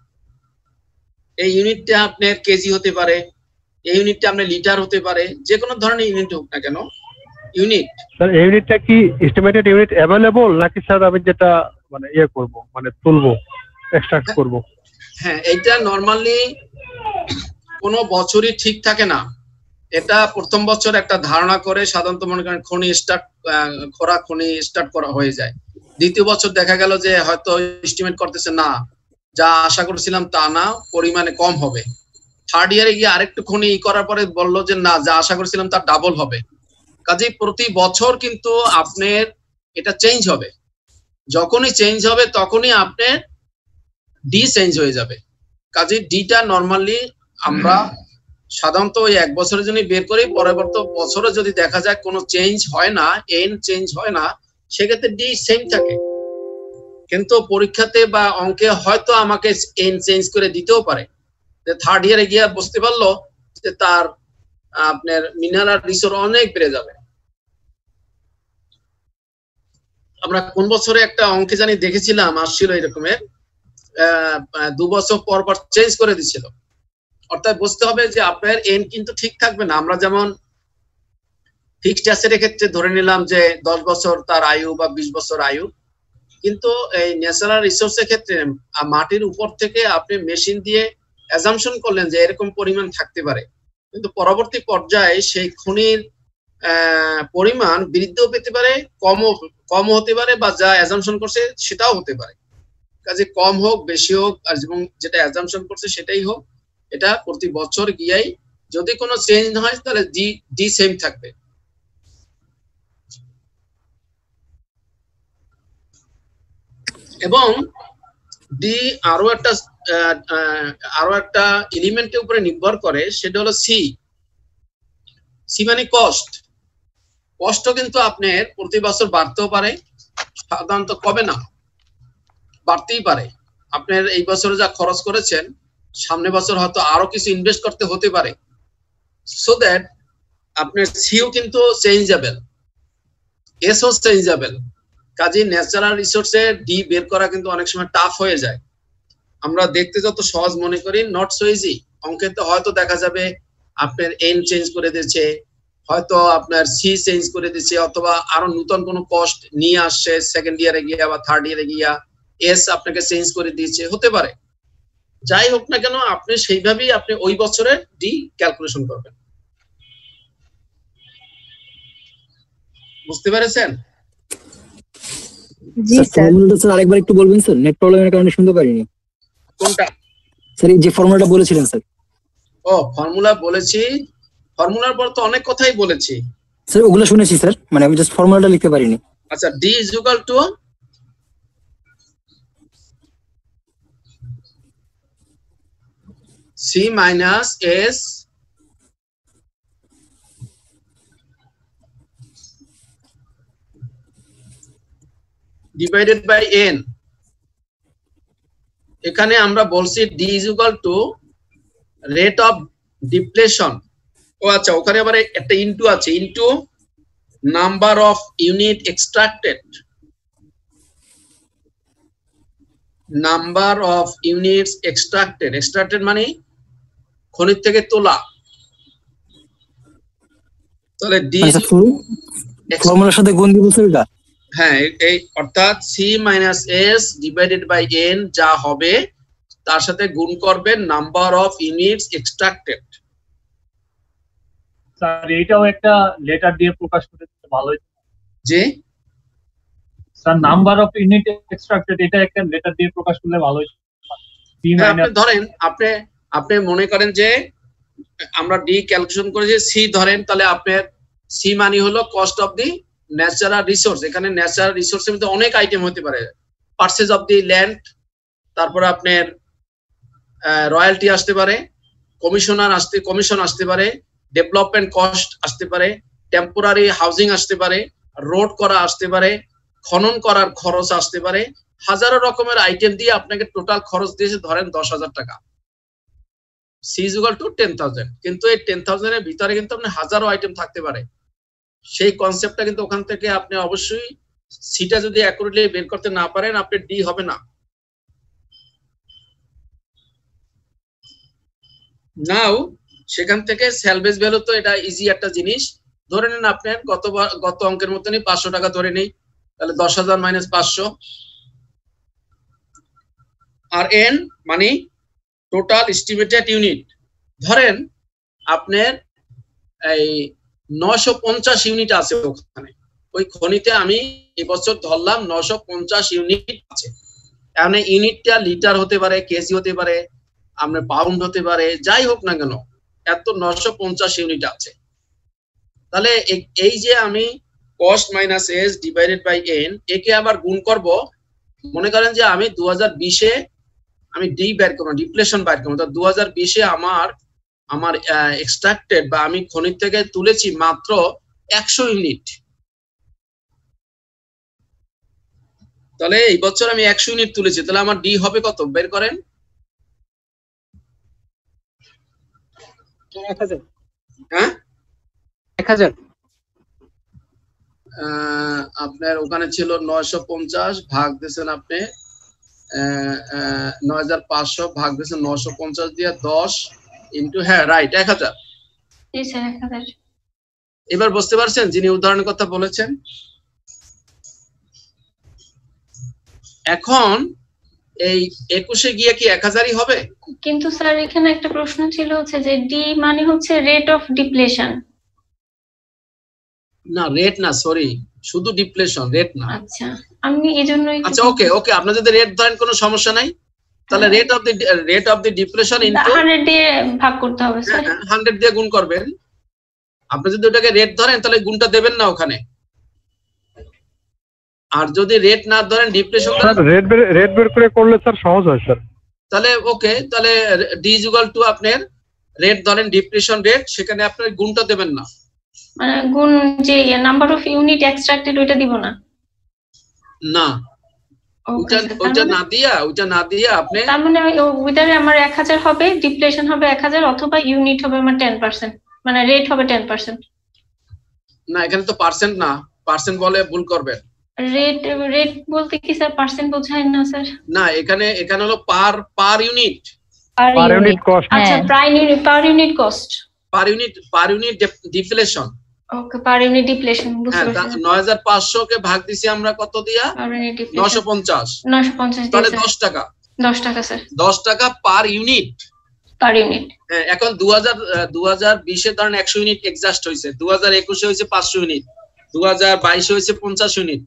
এই ইউনিটটা আপনার কেজি হতে পারে, এই ইউনিটটা আপনার লিটার হতে পারে, যে কোনো ধরনের ইউনিট হোক না কেন ইউনিট। স্যার ইউনিটটা কি এস্টিমেটেড ইউনিট अवेलेबल নাকি স্যার আমি যেটা মানে ইয়ে করব মানে তুলবো এক্সট্রাক্ট করব? হ্যাঁ, এটা নরমালি কোনো বছরই ঠিক থাকে না, এটা প্রথম বছর একটা ধারণা করে সাধারণত মনে করেন খনি স্টার্ট করা হয়ে যায়, দ্বিতীয় বছর দেখা গেল যে হয়তো এস্টিমেট করতেছে না, যা আশা করেছিলাম তা না, পরিমাণে কম হবে, থার্ড ইয়ারে গিয়ে আরেকটু খনি করার পরে বললো যে না, যা আশা করেছিলাম তার ডাবল হবে। কাজেই প্রতি বছর কিন্তু আপনার এটা চেঞ্জ হবে, যখনই চেঞ্জ হবে তখনই আপনার ডি চেঞ্জ হয়ে যাবে। কাজেই ডিটা নরমালি আমরা সাধারণত ওই এক বছরের জন্য বের করি, পরবর্তী বছরে যদি দেখা যায় কোনো চেঞ্জ হয় না, এন চেঞ্জ হয় না, সেক্ষেত্রে ডি সেম থাকে। কিন্তু পরীক্ষাতে বা অঙ্কে হয়তো আমাকে এন চেঞ্জ করে দিতেও পারে, যে থার্ড ইয়ারে গিয়ে বুঝতে পারলো যে তার আপনার মিনারেল রিসোর্স অনেক বেড়ে যাবে। আমরা কোন বছরে একটা অঙ্কে জানি দেখেছিলাম আসছিল এরকমের, 2 বছর পর পর চেঞ্জ করে দিচ্ছিল, অর্থাৎ বুঝতে হবে যে আপনার এন কিন্তু ঠিক থাকবে না। আমরা যেমন ফিক্সড অ্যাসেটের ক্ষেত্রে ধরে নিলাম যে 10 বছর তার আয়ু বা 20 বছর আয়ু, কিন্তু এই ন্যাচারাল রিসোর্সের ক্ষেত্রে মাটির উপর থেকে আপনি মেশিন দিয়ে অ্যাজাম্পশন করলেন যে এরকম পরিমাণ থাকতে পারে, কিন্তু পরবর্তী পর্যায়ে সেই খনির পরিমাণ বৃদ্ধিও পেতে পারে, কম হতে পারে, বা যা অ্যাজাম্পশন করছে সেটাও হতে পারে। কাজে কম হোক বেশি হোক আর এবং যেটা অ্যাজাম্পশন করছে সেটাই হোক, এটা প্রতি বছর গিয়েই যদি কোনো চেঞ্জ হয় তাহলে ডি সেম থাকবে। এবং ডি আরো একটা এলিমেন্টের উপরে নির্ভর করে, সেটা হলো সি মানে কস্ট। কষ্টও কিন্তু আপনার প্রতি বছর বাড়তেও পারে, সাধারণত কবে না বাড়তেই পারে। আপনার এই বছরে যা খরচ করেছেন সামনে বছর হয়তো আরো কিছু ইনভেস্ট করতে হতে পারে, সো দ্যাট আপনার সিও কিন্তু চেঞ্জেবল, এসও চেঞ্জেবল। কাজে ন্যাচারাল রিসোর্সে ডি বের করা কিন্তু অনেক সময় টাফ হয়ে যায়। আমরা দেখতে যত সহজ মনে করি, নট সো ইজি। অঙ্কে তো হয়তো দেখা যাবে আপনার এন চেঞ্জ করে দিয়েছে, হয়তো আপনার সি চেঞ্জ করে দিচ্ছে, অথবা আরো নতুন কোনো কস্ট নিয়ে আসছে সেকেন্ড ইয়ারে গিয়া বা থার্ড ইয়ারে গিয়া, এস আপনাকে চেঞ্জ করে দিয়েছে, হতে পারে। যাই হোক না কেন আপনি সেইভাবেই আপনি ওই বছরের ডি ক্যালকুলেশন করবেন। বুঝতে পেরেছেন? জি স্যার। ফর্মুলাটা স্যার আরেকবার একটু বলবেন স্যার, নেট প্রবলেমের কারণে শুনতে পারিনি। কোনটা স্যার? এই যে ফর্মুলাটা বলেছিলেন স্যার। ও ফর্মুলা বলেছি, ফর্মুলার পর তো অনেক কথাই বলেছি স্যার। ওগুলো শুনেছি স্যার, মানে আমি জাস্ট ফর্মুলাটা লিখতে পারিনি। আচ্ছা, D is equal to C minus S divided by N. এখানে আমরা বলছি D is equal to rate of depletion. ও আচ্ছা, ওখানে আবার একটা ইনটু আছে, into number of unit extracted. Number of units extracted মানে খনির থেকে তোলা। তাহলে ডি ফর্মুলার সাথে গুণ দিব স্যার এটা। হ্যাঁ, এই অর্থাৎ C minus S divided by N যা হবে তার সাথে গুণ করবেন number of units extracted. Sir এটাও একটা লেটার দিয়ে প্রকাশ করে দিতে ভালো হতো। জি sir, number of unit extracted এটা একটা লেটার দিয়ে প্রকাশ করলে ভালো হতো। আপনি ধরেন আপনি মনে করেন যে আমরা ডি ক্যালকুলেশন করেছি, সি ধরেন, তাহলে আপনার সি মানে হলো cost of the natural resource. এখানে ন্যাচারাল রিসোর্সের মধ্যে অনেক আইটেম হতে পারে, পারচেজ অফ দি ল্যান্ড, তারপরে আপনার রয়্যালটি আসতে পারে, কমিশন আসতে পারে, ডেভেলপমেন্ট কস্ট আসতে পারে, টেম্পোরারি হাউজিং আসতে পারে, রোড করা আসতে পারে, খনন করার খরচ আসতে পারে। হাজারো রকমের আইটেম দিয়ে আপনাকে টোটাল খরচ দিয়েছে ধরেন 10,000 টাকা। সি ইজ ইকুয়াল টু 10,000, কিন্তু এই 10,000 এর ভিতরে কিন্তু আপনার হাজারো আইটেম থাকতে পারে। সেই কনসেপ্টটা কিন্তু ওখান থেকে আপনি অবশ্যই সিটা যদি অ্যাকুরেটলি বের করতে না পারেন আপনার ডি হবে না। নাও সেখান থেকে স্যালভেজ ভ্যালু, তো এটা ইজি একটা জিনিস। ধরে নেন আপনার গত অঙ্কের মতনই 500 টাকা ধরে নেই, তাহলে 10,000 মাইনাস 500, আর এন মানে টোটাল এস্টিমেটেড ইউনিট। ধরেন আপনার এই 950 ইউনিট আছে ওখানে, ওই খনিতে আমি এবছর ধরলাম 950 ইউনিট আছে। এখানে ইউনিটটা লিটার হতে পারে, কেজি হতে পারে, আপনার পাউন্ড হতে পারে, যাই হোক না কেন এত 950 ইউনিট আছে। তাহলে এই যে আমি cost minus S divided by N, একে আবার গুণ করব। মনে করেন যে আমি 2020-এ আমি ডি বের করবো, ডিপ্লেশন বের করবো। 2020-এ আমার এক্সট্রাক্টেড বা আমি খনি থেকে তুলেছি মাত্র 100 ইউনিট। তাহলে এই বছর আমি 100 ইউনিট তুলেছি, তাহলে আমার ডি হবে কত বের করেন? 1000। হ্যাঁ 1000। আপনার ওখানে ছিল 950, ভাগ দিয়েছেন আপনি 9500, ভাগ দিয়েছেন 950 দিয়ে 10, ইনটু, হ্যাঁ রাইট, 1000। জি স্যার 1000। এবার বুঝতে পারছেন যিনি উদাহরণের কথা বলেছেন? এখন এই 21-এ গিয়ে কি 1000ই হবে? কিন্তু স্যার এখানে একটা প্রশ্ন ছিল হচ্ছে যে ডি মানে হচ্ছে রেট অফ ডিপ্লেশন। না রেট না, সরি, শুধু ডিপ্লেশন, রেট না। আচ্ছা আমি এজন্যই আচ্ছা ওকে ওকে, আপনার যদি রেট ধরেন কোনো সমস্যা নাই, তাহলে rate of the depletion into 100 দিয়ে ভাগ করতে হবে স্যার। 100 দিয়ে গুণ করবেন। আপনি যদি ওটাকে রেট ধরেন তাহলে গুণটা দেবেন না ওখানে, আর যদি রেট না ধরেন ডিপ্লেশন রেট বের করে করলে স্যার সহজ হয় স্যার। তাহলে ওকে, তাহলে ডি ইজ ইকুয়াল টু আপনার রেট ধরেন ডিপ্লেশন রেট, সেখানে আপনার গুণটা দেবেন না, মানে গুণ যে নাম্বার অফ ইউনিট এক্সট্রাক্টেড ওইটা দিব না। না ওইটা না দিয়া আপনি, তার মানে উইদারে আমার 1000 হবে, ডিপ্লেশন হবে 1000, অথবা ইউনিট হবে আমার 10%, মানে রেট হবে 10%। না এখানে তো পার্সেন্ট না, পার্সেন্ট বলে ভুল করবেন। রেট বলতে কি স্যার পার্সেন্ট বোঝায় না স্যার? না এখানে হলো per unit, per unit cost. আচ্ছা per unit cost, per unit depletion. Okay per unit depletion বুঝতে পারছি। 9500 কে ভাগ দিছি আমরা কত দিয়া? 950। 950 তাহলে 10 টাকা। 10 টাকা স্যার, 10 টাকা পার ইউনিট। Per unit. হ্যাঁ, এখন 2020 এ ধরেন 100 ইউনিট এক্সজাস্ট হইছে, 2021 এ হইছে 500 ইউনিট, 2022 এ হইছে 50 ইউনিট।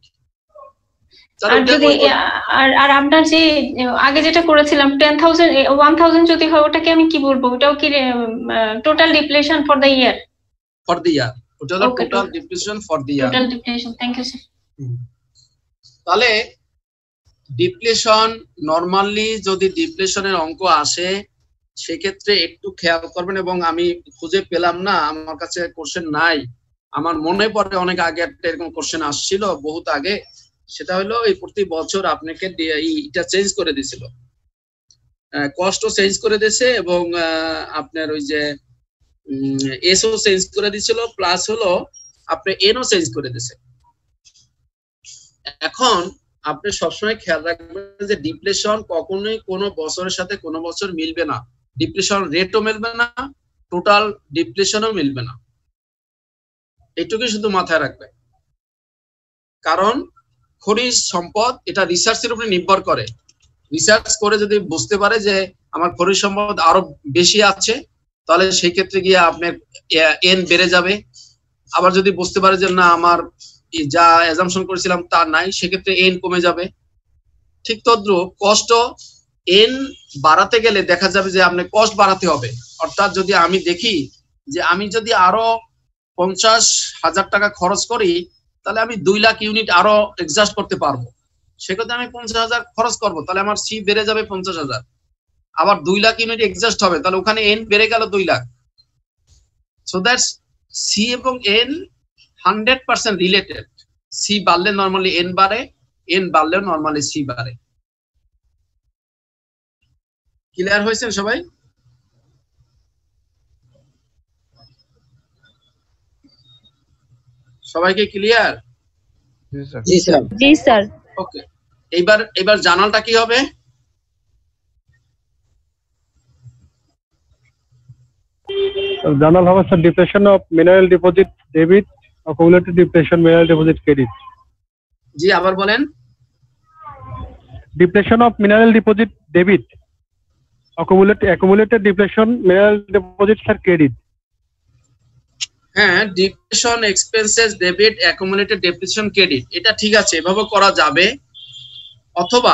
আর আপনার যে আগে যেটা করেছিলাম 10,000 যদি হয় ওটাকে আমি কি বলবো? ওটাও কি total depletion for the year? For the year, ওটা হলো total depletion for the year. Total depletion, thank you sir. তাহলে ডিপ্লেশন নরমালি যদি ডিপ্লেশনের অঙ্ক আসে সেক্ষেত্রে একটু খেয়াল করবেন, এবং আমি খুঁজে পেলাম না, আমার কাছে কোশ্চেন নাই, আমার মনে পড়ে অনেক আগে একটা এরকম কোশ্চেন আসছিল বহুত আগে, সেটা হলো এই প্রতি বছর আপনাকে এটা চেঞ্জ করে দিয়েছিল, কস্টও চেঞ্জ করে দিয়েছে, এবং আপনার ওই যে এসও চেঞ্জ করে দিয়েছিল, প্লাস হলো আপনি এনও চেঞ্জ করে দিয়েছে। এখন আপনি সবসময় খেয়াল রাখবেন যে ডিপ্লেশন কখনোই কোনো বছরের সাথে কোনো বছর মিলবে না, ডিপ্লেশন রেটও মিলবে না, টোটাল ডিপ্লেশনও মিলবে না, এটুকুই শুধু মাথায় রাখবে। কারণ খনিজ সম্পদ এটা রিসার্চের উপরে নির্ভর করে, রিসার্চ করে যদি বুঝতে পারে যে আমার খনিজ সম্পদ আরো বেশি আছে, তাহলে সেই ক্ষেত্রে গিয়ে আপনার এন বেড়ে যাবে। আবার যদি বুঝতে পারে যে না আমার যা অ্যাজাম্পশন করেছিলাম তা নাই, সেক্ষেত্রে এন কমে যাবে। ঠিক তদ্রুপ কষ্ট, এন বাড়াতে গেলে দেখা যাবে যে আপনি কস্ট বাড়াতে হবে। অর্থাৎ যদি আমি দেখি যে আমি যদি আরো 50,000 টাকা খরচ করি, তাহলে আমি 2 লাখ ইউনিট আরো এক্সজাস্ট করতে পারবো, সেক্ষেত্রে আমি 50,000 খরচ করব, তাহলে আমার সি বেড়ে যাবে 50,000। আবার 2 লাখ ইউনিট এক্সজাস্ট হবে, তাহলে ওখানে এন বেড়ে গেল 2 লাখ। সো দ্যাটস সি এবং এন 100% রিলেটেড। সি বাড়লে নরমালি এন বাড়ে, এন বাড়লেও নরমালি সি বাড়ে। ক্লিয়ার হয়েছেন সবাই? সবাইকে ক্লিয়ার? জি স্যার। জি স্যার। ওকে, এবার জার্নালটা কি হবে? জার্নাল হবে sir depletion of mineral deposit debit, accumulated depletion mineral deposit credit. জি আবার বলেন। Depletion of mineral deposit debit, accumulated depletion mineral deposit sir credit. হ্যাঁ, depletion expenses debit, accumulated depletion credit, এটা ঠিক আছে, এভাবে করা যাবে। অথবা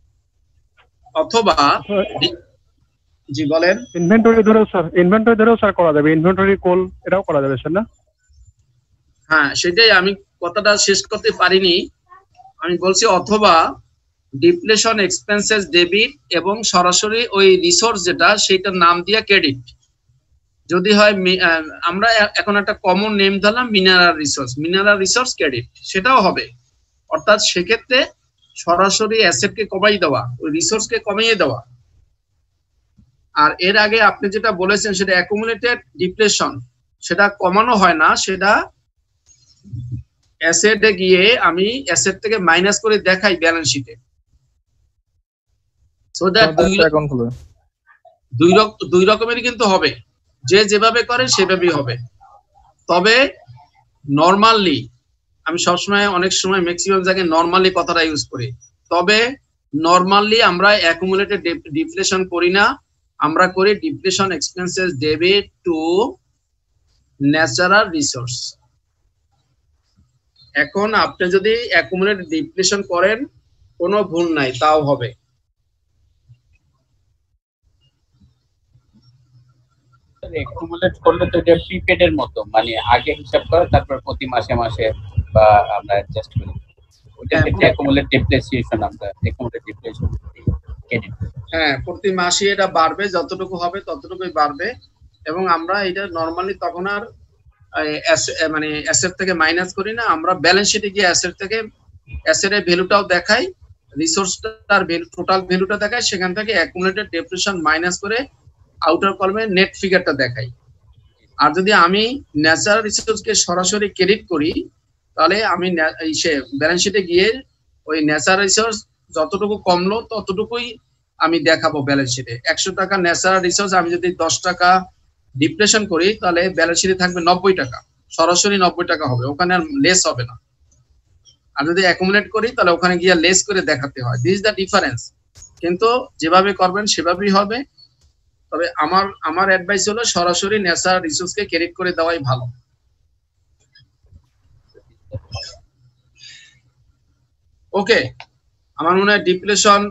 জি বলেন। ইনভেন্টরি ধরেও স্যার করা যাবে, ইনভেন্টরি কোল এটাও করা যাবে স্যার না? হ্যাঁ সেটাই, আমি কথাটা শেষ করতে পারিনি, আমি বলছি অথবা ডিপ্লেশন এক্সপেন্সেস ডেবিট এবং সরাসরি ওই রিসোর্স যেটা সেটার নাম দিয়ে ক্রেডিট। যদি হয় আমরা এখন একটা কমন নেম দিলাম মিনারেল রিসোর্স ক্রেডিট, সেটাও হবে। অর্থাৎ সেক্ষেত্রে সরাসরি অ্যাসেটকে কমাই দেওয়া, ওই রিসোর্সকে কমিয়ে দেওয়া। আর এর আগে আপনি যেটা বলেছেন সেটা অ্যাকুমুলেটেড ডিপ্লেশন, সেটা কমানো হয় না, সেটা অ্যাসেটে গিয়ে আমি অ্যাসেট থেকে মাইনাস করে দেখাই ব্যালেন্স শিটে। সো দ্যাট দুই রকমেরই কিন্তু হবে, যে যেভাবে করে সেভাবেই হবে। তবে নরমালি আমি সবসময় অনেক সময় ম্যাক্সিমাম জায়গায় নরমালি কথাটা ইউজ করি, তবে নরমালি আমরা অ্যাকুমুলেটেড ডিফ্লেশন করি না, আমরা করি depletion expenses debit to natural resource. এখন আপনি যদি অ্যাকুমুলেটেড ডিপ্লেশন করেন কোনো ভুল নাই, তাও হবে। অ্যাকুমুলেট করলে তো এটা প্রিপেড এর মতো, মানে আগে হিসাব করে তারপর প্রতি মাসে মাসে বা আমরা অ্যাডজাস্ট করি, ওটা ক্ষেত্রে অ্যাকুমুলেট ডিপ্রিসিয়েশন আমরা অ্যাকুমুলেট ডিপ্রিসিয়েশন ক্রেডিট। হ্যাঁ, প্রতি মাসে এটা বাড়বে, যতটুকু হবে ততটুকুই বাড়বে। এবং আমরা এটা নরমালি তখন আর মানে অ্যাসেট থেকে মাইনাস করি না, আমরা ব্যালেন্স শিটে গিয়ে অ্যাসেট থেকে অ্যাসেটের ভ্যালুটাও দেখাই, রিসোর্সটার টোটাল ভ্যালুটা দেখাই, সেখান থেকে অ্যাকুমুলেটেড ডেপ্রিসিয়েশন মাইনাস করে আউটার কলমে নেট ফিগারটা দেখাই। আর যদি আমি ন্যাচারাল রিসোর্সকে সরাসরি ক্রেডিট করি, তাহলে আমি ব্যালেন্স শিটে গিয়ে ওই ন্যাচারাল রিসোর্স যতটুকু কমলো ততটুকুই আমি দেখাবো ব্যালেন্স শিটে। 100 টাকা ন্যাচারাল রিসোর্স আমি যদি 10 টাকা ডিপ্লেশন করি, তাহলে ব্যালেন্স শিটে থাকবে 90 টাকা, সরাসরি 90 টাকা হবে, ওখানে আর লেস হবে না। আর যদি অ্যাকুমুলেট করি তাহলে ওখানে গিয়ে লেস করে দেখাতে হয়। This is the difference. কিন্তু যেভাবে করবেন সেভাবেই হবে। তবে আমার অ্যাডভাইস হলো সরাসরি ন্যাচারাল রিসোর্সকে ক্রেডিট করে দেওয়াই ভালো। ওকে, আমার মনে হয় ডিপ্লেশন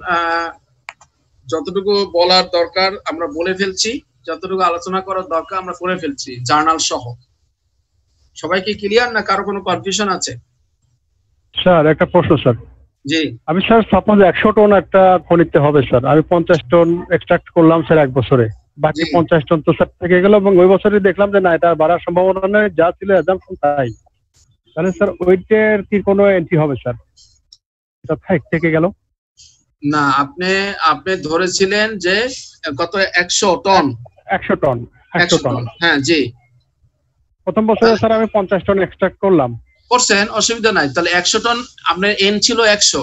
যতটুকু বলার দরকার আমরা বলে ফেলছি, যতটুকু আলোচনা করার দরকার আমরা করে ফেলছি জার্নাল সহ। সবাই কি ক্লিয়ার, না কারো কোনো কনফিউশন আছে? স্যার একটা প্রশ্ন স্যার। জি। আমি স্যার সাপোজ 100 টন একটা খনিতে হবে স্যার, আমি 50 টন এক্সট্রাক্ট করলাম স্যার 1 বছরে, বাকি 50 টন তো স্যার থেকে গেল, এবং ওই বছরে দেখলাম যে না এটা বাড়ার সম্ভাবনা নেই, যা ছিল অ্যাজাম্পশন তাই, তাহলে স্যার ওইটার কি কোনো এন্ট্রি হবে স্যার? এটা থেকে গেল না, আপনি ধরেছিলেন যে কত 100 টন 100 টন 100 টন। হ্যাঁ জি, প্রথম বছরে স্যার আমি 50 টন এক্সট্রাক্ট করলাম। করছেন, অসুবিধা নাই। তাহলে 100 টন আপনার এন ছিল 100,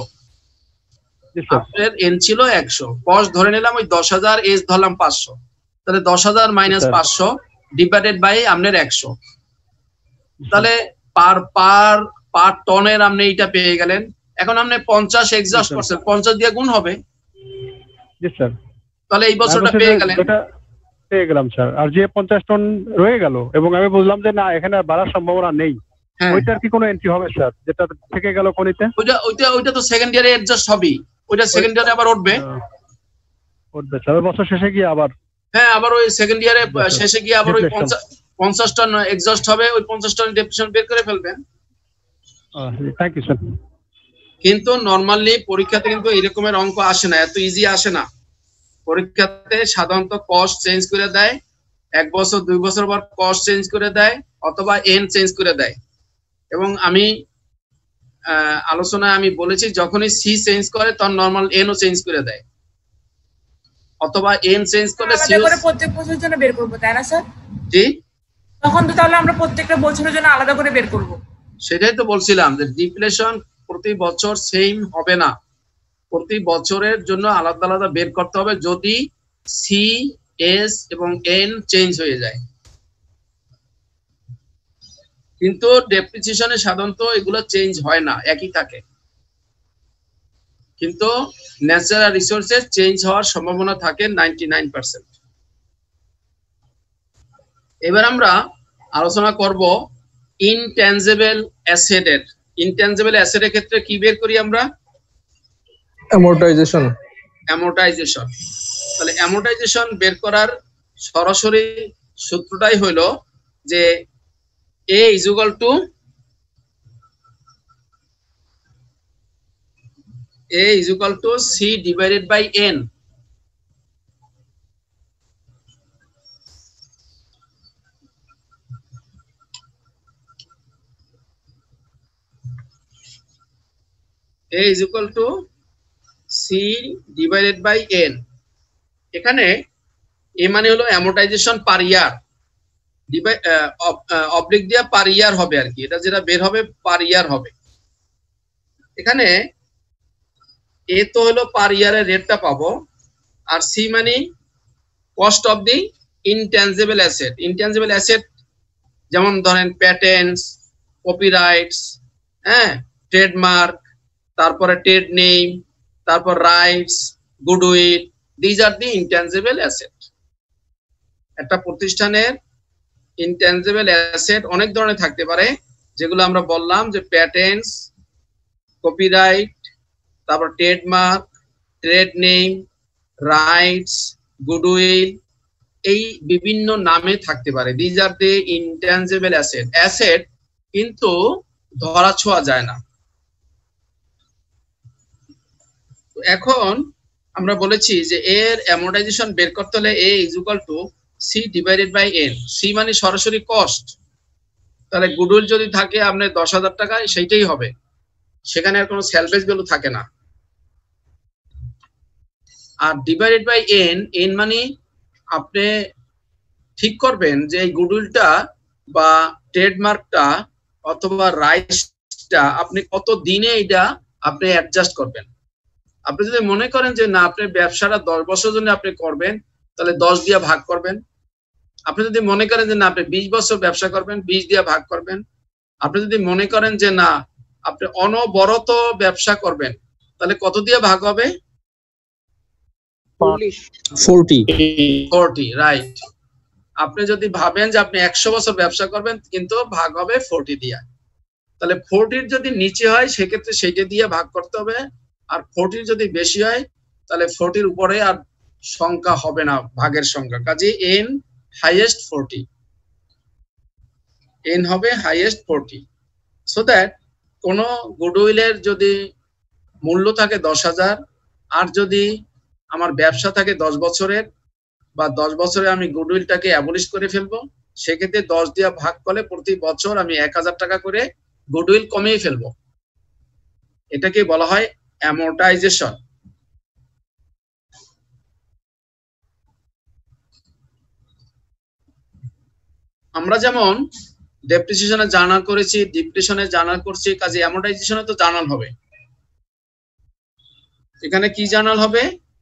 আপনার এন ছিল 100, কস্ট ধরে নিলাম ওই 10,000, এজ ধরলাম 500, তাহলে 10,000 মাইনাস 500 ডিভাইডেড বাই আপনার 100, তাহলে পার টনের আপনি এইটা পেয়ে গেলেন। এখন আপনি 50 এক্সস্ট করছেন, 50 দিয়ে গুণ হবে। জি স্যার। তাহলে এই বছরটা পেয়ে গেলেন। পেয়ে গেলাম স্যার। আর যে 50 টন রয়ে গেল এবং আমি বুঝলাম যে না এখানে বাড়ার সম্ভাবনা নেই, ওইটার কি কোনো এন্ট্রি হবে স্যার যেটা থেকে গেল কোনিতে? ওইটা তো সেকেন্ড ইয়ারে অ্যাডজাস্ট হবে, ওইটা সেকেন্ড ইয়ারে আবার উঠবে স্যার, বছর শেষে গিয়ে আবার। হ্যাঁ, আবার ওই সেকেন্ড ইয়ারে শেষে গিয়ে আবার ওই 50 টন এক্সস্ট হবে, ওই 50 টন ডেপ্রিসিয়েশন বের করে ফেলবেন। Thank you sir. কিন্তু নরমালি পরীক্ষাতে কিন্তু এরকমের অঙ্ক আসে না, এত ইজি আসে না। পরীক্ষাতে সাধারণত কস্ট চেঞ্জ করে দেয়, 1 বছর 2 বছর পর কস্ট চেঞ্জ করে দেয়, অথবা এন চেঞ্জ করে দেয়। এবং আমি আলোচনায় আমি বলেছি যখনই সি চেঞ্জ করে তখন নরমাল এন ও চেঞ্জ করে দেয়, অথবা এন চেঞ্জ করলে সি করে প্রত্যেক বছরের জন্য বের করব, তাই না স্যার? জি, তখন তো তাহলে আমরা প্রত্যেকটা বছরের জন্য আলাদা করে বের করব। সেটাই তো বলছিলাম যে ডিপ্লেশন প্রতি বছর সেম হবে না, প্রতি বছরের জন্য আলাদা আলাদা বের করতে হবে যদি সি, এস এবং এন চেঞ্জ হয়ে যায়। কিন্তু ডেপ্রিসিয়েশনে সাধারণত এগুলো চেঞ্জ হয় না, একই থাকে। কিন্তু ন্যাচারাল রিসোর্সের চেঞ্জ হওয়ার সম্ভাবনা থাকে 99%। এবার আমরা আলোচনা করব ইনট্যানজিবল অ্যাসেটের। ইনট্যানজিবল অ্যাসেটের ক্ষেত্রে কি বের করি আমরা? অ্যামortization। তাহলে অ্যামortization বের করার সরাসরি সূত্রটাই হলো যে A is equal to C divided by N. A is equal to C divided by N. এখানে A মানে হলো অ্যামortization পার ইয়ার, অবলিক দিয়া পার ইয়ার হবে আর কি, এটা যেটা বের হবে পার ইয়ার হবে। এখানে এ তো হলো পার ইয়ারের রেটটা পাবো, আর সি মানে cost of the intangible asset. Intangible asset যেমন ধরেন প্যাটেন্টস, কপিরাইটস, হ্যাঁ, ট্রেডমার্ক, তারপরে ট্রেড নেম, তারপর rights, goodwill, these are the intangible asset. একটা প্রতিষ্ঠানের ইনট্যাঞ্জিবল অ্যাসেট অনেক ধরনের থাকতে পারে, যেগুলো আমরা বললাম যে প্যাটেন্টস, কপিরাইট, তারপর trademark, trade name, rights, goodwill, এই বিভিন্ন নামে থাকতে পারে। These are the intangible asset. Asset কিন্তু ধরা ছোঁয়া যায় না। এখন আমরা বলেছি যে এর অ্যামোর্টাইজেশন বের করতে হলে A = C divided by N। C মানে সরাসরি কস্ট, তাহলে গুডউইল যদি থাকে আপনার 10,000 টাকা, সেইটাই হবে, সেখানে আর কোনো সেলভেজ ভ্যালু থাকে না। আর ডিভাইডেড বাই N, N মানে আপনি ঠিক করবেন যে এই গুডউইলটা বা ট্রেডমার্কটা অথবা রাইটসটা আপনি কত দিনে এটা আপনি অ্যাডজাস্ট করবেন। আপনি যদি মনে করেন যে না আপনি ব্যবসাটা 10 বছর জন্য আপনি করবেন, তাহলে 10 দিয়ে ভাগ করবেন। আপনি যদি মনে করেন যে না আপনি 20 বছর ব্যবসা করবেন, 20 দিয়ে ভাগ করবেন। আপনি যদি মনে করেন যে না আপনি অনবরত ব্যবসা করবেন, তাহলে কত দিয়ে ভাগ হবে? 40, রাইট। আপনি যদি ভাবেন যে আপনি 100 বছর ব্যবসা করবেন, কিন্তু ভাগ হবে 40 দিয়ে। তাহলে 40 যদি নিচে হয় সেক্ষেত্রে সেইটা দিয়ে ভাগ করতে হবে, আর 40 যদি বেশি হয় তাহলে 40 উপরে আর সংখ্যা হবে না, ভাগের সংখ্যা। কাজে N হাইয়েস্ট 40, N হবে হাইয়েস্ট 40। সো দ্যাট কোন গুডউইলের যদি মূল্য থাকে 10,000, আর যদি আমার ব্যবসা থাকে 10 বছরের, বা 10 বছরে আমি গুডউইলটাকে অ্যাবলিশ করে ফেলবো, সেক্ষেত্রে 10 দিয়ে ভাগ করলে প্রতি বছর আমি 1,000 টাকা করে গুডউইল কমিয়ে ফেলবো। এটাকে বলা হয় অ্যামোর্টাইজেশন। আমরা যেমন ডেপ্রিসিয়েশনে জার্নাল করেছি, ডিপ্রিশনে জার্নাল করছি, কাজে অ্যামোর্টাইজেশনে তো জার্নাল হবে। এখানে কি জার্নাল হবে?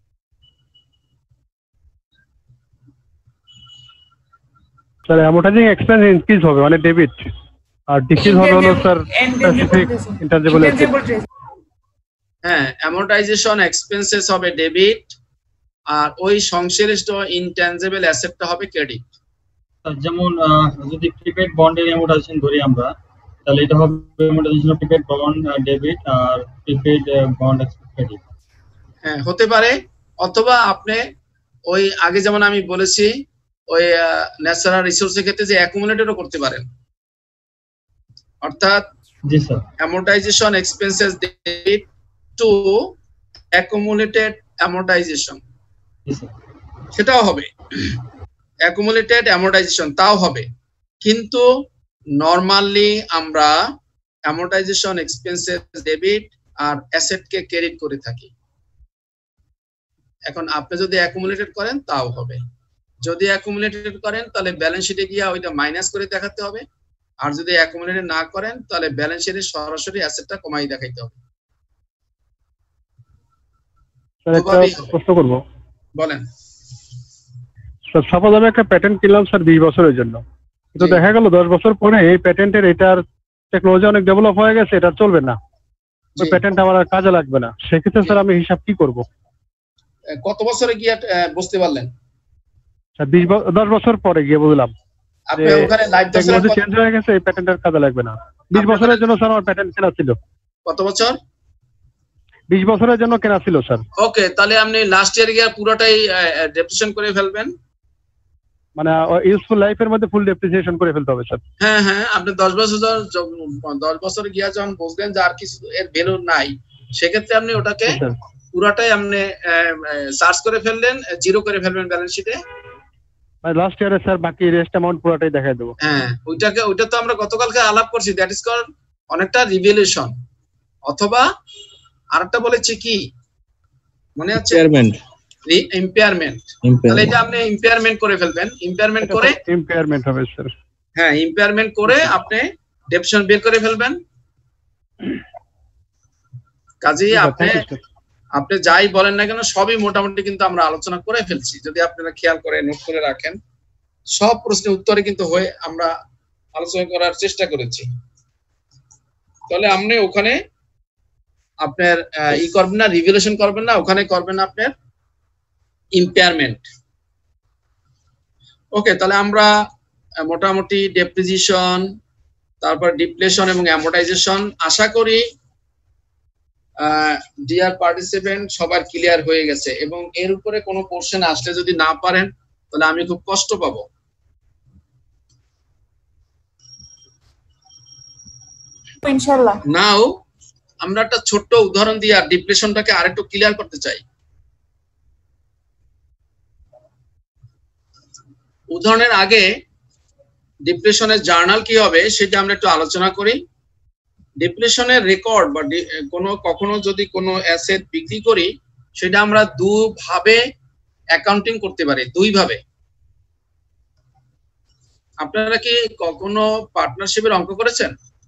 স্যার অ্যামোর্টাইজিং এক্সপেন্স ইনক্রিজ হবে মানে ডেবিট, আর ডিক্রিজ হবে হলো স্যার স্পেসিফিক ইনট্যাঞ্জিবল অ্যাসেট। হ্যাঁ, অ্যামোর্টাইজেশন এক্সপেন্সেস হবে ডেবিট, আর ওই সংশ্লিষ্ট ইনট্যাঞ্জিবল অ্যাসেটটা হবে ক্রেডিট। যেমন যদি প্রিপেড বন্ডের অ্যামোর্টাইজেশন ধরি আমরা, তাহলে এটা হবে amortisation of prepaid bond debit আর প্রিপেড বন্ড ক্রেডিট। হ্যাঁ, হতে পারে। অথবা আপনি ওই আগে যেমন আমি বলেছি ওই ন্যাচারাল রিসোর্সের ক্ষেত্রে যে অ্যাকুমুলেটরও করতে পারেন, অর্থাৎ জি sir amortisation expenses debit to accumulated amortisation, সেটাও হবে। অ্যাকুমুলেটেড অ্যামোর্টাইজেশন তাও হবে, কিন্তু নরমালি আমরা অ্যামোর্টাইজেশন এক্সপেন্সেস ডেবিট আর অ্যাসেটকে ক্রেডিট করে থাকি। এখন আপনি যদি অ্যাকুমুলেটেড করেন তাও হবে। যদি অ্যাকুমুলেটেড করেন তাহলে ব্যালেন্স শিটে গিয়ে ওইটা মাইনাস করে দেখাতে হবে, আর যদি অ্যাকুমুলেটেড না করেন তাহলে ব্যালেন্স শিটে সরাসরি অ্যাসেটটা কমাই দেখাইতে হবে। স্যার একটা প্রশ্ন করব। বলেন। স্যার সাপোজ আমি একটা প্যাটেন্ট কিনলাম স্যার 20 বছরের জন্য, কিন্তু দেখা গেল 10 বছর পরে এই প্যাটেন্টের এটার টেকনোলজি অনেক ডেভেলপ হয়ে গেছে, এটা চলবে না, ওই প্যাটেন্ট আমার আর কাজে লাগবে না, সেক্ষেত্রে স্যার আমি হিসাব কি করব? কত বছরে গিয়ে বুঝতে পারলেন? 10 বছর পরে গিয়ে বুঝলাম আপনি ওখানে লাইফ টেকনোলজি চেঞ্জ হয়ে গেছে, এই প্যাটেন্টের কাজে লাগবে না। 20 বছরের জন্য স্যার আমার প্যাটেন্ট কেনা ছিল। কত বছর? 20 বছরের জন্য কেনা ছিল স্যার। ওকে, তাহলে আপনি লাস্ট ইয়ার গিয়ে পুরোটাই ডেপ্রিসিয়েশন করে ফেলবেন, মানে ইউজফুল লাইফের মধ্যে ফুল ডেপ্রিসিয়েশন করে ফেলতে হবে স্যার। হ্যাঁ হ্যাঁ, আপনি 10 বছর গিয়া যখন বুঝলেন যে আর কিছু এর ভ্যালু নাই, সেক্ষেত্রে আপনি ওটাকে পুরোটাই আপনি চার্জ করে ফেললেন, জিরো করে ফেলবেন ব্যালেন্স শিটে। মানে লাস্ট ইয়ারে স্যার বাকি রেস্ট অ্যামাউন্ট পুরোটাই দেখাই দেব। হ্যাঁ, ওইটা তো আমরা গতকালকে আলাপ করছি, দ্যাট ইজ কল্ড অনেকটা রিভ্যালুয়েশন, অথবা আরেকটা বলেছি কি মনে আছে? ইম্পেয়ারমেন্ট। তাহলে এটা আপনি ইম্পেয়ারমেন্ট করে ফেলবেন, ইম্পেয়ারমেন্ট করে ইম্পেয়ারমেন্ট হবে স্যার। হ্যাঁ, ইম্পেয়ারমেন্ট করে আপনি ডেপ্রিসিয়েশন বের করে ফেলবেন। কাজেই আপনি যাই বলেন না কেন সবই মোটামুটি কিন্তু আমরা আলোচনা করে ফেলছি, যদি আপনারা খেয়াল করে নোট করে রাখেন। সব প্রশ্নের উত্তরে কিন্তু হয়ে আমরা আলোচনা করার চেষ্টা করেছি। তাহলে আপনি ওখানে আপনার ই করবেন না, রিভ্যালুয়েশন করবেন না, ওখানে করবেন আপনার ইম্পেয়ারমেন্ট। ওকে, তাহলে আমরা মোটামুটি ডেপ্রিসিয়েশন, তারপর ডিপ্লেশন এবং অ্যামোর্টাইজেশন আশা করি ডিয়ার পার্টিসিপেন্ট সবার ক্লিয়ার হয়ে গেছে। এবং এর উপরে কোনো কোশ্চেন আসলে যদি না পারেন তাহলে আমি খুব কষ্ট পাবো। ইনশাআল্লাহ। নাও আমরা একটা ছোট্ট উদাহরণ দিয়ে আর ডিপ্রেশনটাকে আরেকটু ক্লিয়ার করতে চাই। উদাহরণের আগে ডিপ্রেশনের জার্নাল কি হবে সেটা আমরা একটু আলোচনা করি। ডিপ্রেশনের রেকর্ড বা কখনো যদি কোনো অ্যাসেট বিক্রি করি সেটা আমরা দুভাবে অ্যাকাউন্টিং করতে পারি, দুইভাবে। আপনারা কি কখনো পার্টনারশিপের অঙ্ক করেছেন?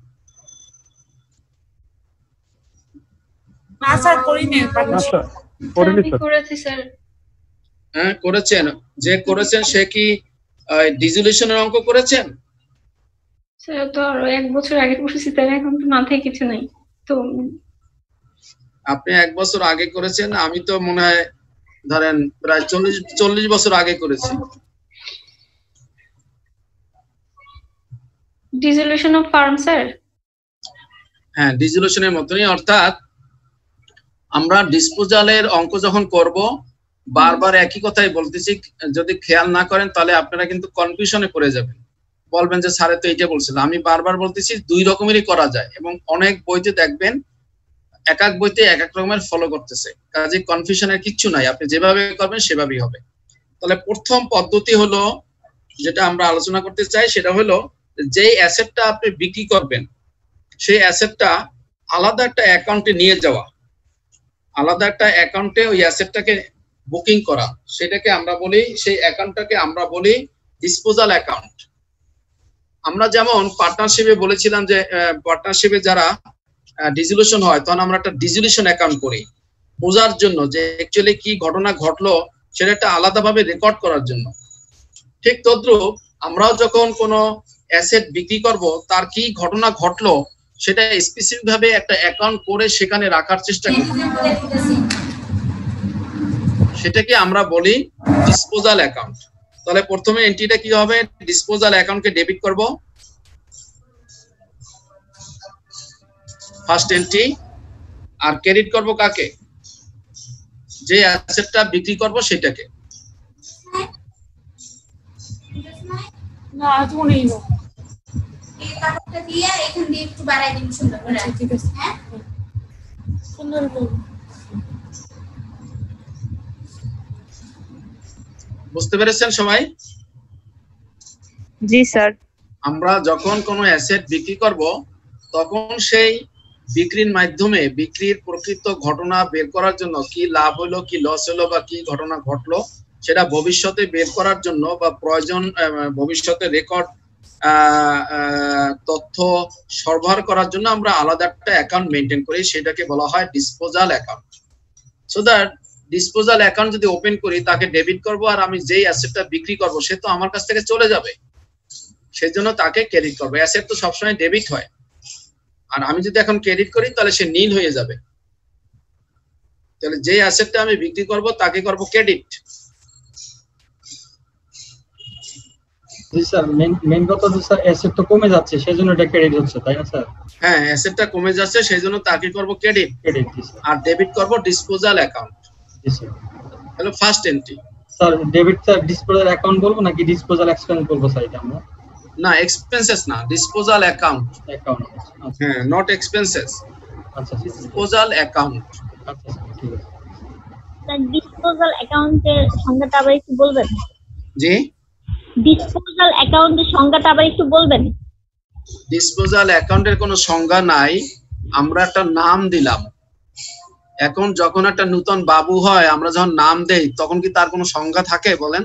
না স্যার করিনি। করেছি স্যার। হ্যাঁ করেছেন। যে করেছেন সে কি ডিসোলিউশনের অঙ্ক করেছেন? স্যার তো আরো 1 বছর আগে করেছি, তাই এখন তো মাথায় কিছু নাই। তো আপনি 1 বছর আগে করেছেন, আমি তো মনে হয় ধরেন প্রায় 40 বছর আগে করেছি। Dissolution of firm sir? হ্যাঁ ডিসোলিউশনের মতনই, অর্থাৎ আমরা ডিসপোজালের অঙ্ক যখন করব বারবার একই কথাই বলতেছি, যদি খেয়াল না করেন তাহলে আপনারা কিন্তু কনফিউশনে পড়ে যাবেন, বলবেন যে স্যারে তো এইটা বলছিল। আমি বারবার বলতেছি দুই রকমেরই করা যায় এবং অনেক বইতে দেখবেন এক এক বইতে এক এক রকমের ফলো করতেছে, কাজে কনফিউশনের কিচ্ছু নাই, আপনি যেভাবে করবেন সেভাবেই হবে। তাহলে প্রথম পদ্ধতি হলো যেটা আমরা আলোচনা করতে চাই সেটা হলো যেই অ্যাসেটটা আপনি বিক্রি করবেন সেই অ্যাসেটটা আলাদা একটা অ্যাকাউন্টে নিয়ে যাওয়া, আলাদা একটা অ্যাকাউন্টে ওই অ্যাসেটটাকে বুকিং করা, সেটাকে আমরা বলি, সেই অ্যাকাউন্টটাকে আমরা বলি ডিসপোজাল অ্যাকাউন্ট। আমরা যেমন পার্টনারশিপে বলেছিলাম যে পার্টনারশিপে যারা ডিসোলিউশন হয় তখন আমরা একটা ডিসোলিউশন অ্যাকাউন্ট করি বোঝার জন্য যে অ্যাকচুয়ালি কি ঘটনা ঘটলো সেটা একটা আলাদাভাবে রেকর্ড করার জন্য। ঠিক তদ্রূপ আমরাও যখন কোনো অ্যাসেট বিক্রি করব তার কি ঘটনা ঘটলো সেটা স্পেসিফিক ভাবে একটা অ্যাকাউন্ট করে সেখানে রাখার চেষ্টা করি, সেটাকে আমরা বলি ডিসপোজাল অ্যাকাউন্ট। তাহলে প্রথমে এন্ট্রিটা কি হবে, ডিসপোজাল অ্যাকাউন্টকে ডেবিট করব, ফার্স্ট এন্ট্রি। আর ক্রেডিট করব কাকে? যে অ্যাসেটটা বিক্রি করব সেটাকে। না আজ মনেই না। এই কাপড়টা দিয়ে এখান দিয়ে একটু বাড়াই দিন সুন্দর করে। ঠিক আছে। হ্যাঁ সুন্দর করে। বুঝতে পেরেছেন সবাই? জি স্যার। আমরা যখন কোনো অ্যাসেট বিক্রি করব তখন সেই বিক্রির মাধ্যমে বিক্রির প্রকৃত ঘটনা বের করার জন্য কি লাভ হলো কি লস হলো বা কি ঘটনা ঘটলো সেটা ভবিষ্যতে বের করার জন্য বা প্রয়োজন ভবিষ্যতে রেকর্ড তথ্য সরবরাহ করার জন্য আমরা আলাদা একটা অ্যাকাউন্ট মেনটেন করি, সেটাকে বলা হয় disposal account. So that disposal account যদি ওপেন করি তাকে ডেবিট করব, আর আমি যেই অ্যাসেটটা বিক্রি করব সে তো আমার কাছ থেকে চলে যাবে, সেজন্য তাকে ক্রেডিট করব। অ্যাসেট তো সবসময় ডেবিট হয়, আর আমি যদি এখন ক্রেডিট করি তাহলে সে নীল হয়ে যাবে। তাহলে যেই অ্যাসেটটা আমি বিক্রি করব তাকে করব ক্রেডিট। জি স্যার, মেইন কথা তো স্যার অ্যাসেট তো কমে যাচ্ছে সেজন্য এটা ক্রেডিট হচ্ছে, তাই না স্যার? হ্যাঁ অ্যাসেটটা কমে যাচ্ছে সেজন্য তাকে করব ক্রেডিট, আর ডেবিট করব ডিসপোজাল অ্যাকাউন্ট। জি স্যার। হলো first entry. Sir debit sir disposal account বলবো নাকি ডিসপোজাল এক্সপেন্স বলবো স্যার? এটা আমরা না এক্সপেন্সেস না, ডিসপোজাল অ্যাকাউন্ট। অ্যাকাউন্ট, হ্যাঁ নট এক্সপেন্সেস। আচ্ছা ডিসপোজাল অ্যাকাউন্ট। আচ্ছা ঠিক আছে স্যার। ডিসপোজাল অ্যাকাউন্টের সংজ্ঞাটা আবার একটু বলবেন? জি ডিসপোজাল অ্যাকাউন্টের সংজ্ঞাটা আবার একটু বলবেন? ডিসপোজাল অ্যাকাউন্টের কোনো সংজ্ঞা নাই, আমরা একটা নাম দিলাম। এখন যখন একটা নতুন বাবু হয় আমরা যখন নাম দেই তখন কি তার কোনো সংজ্ঞা থাকে বলেন?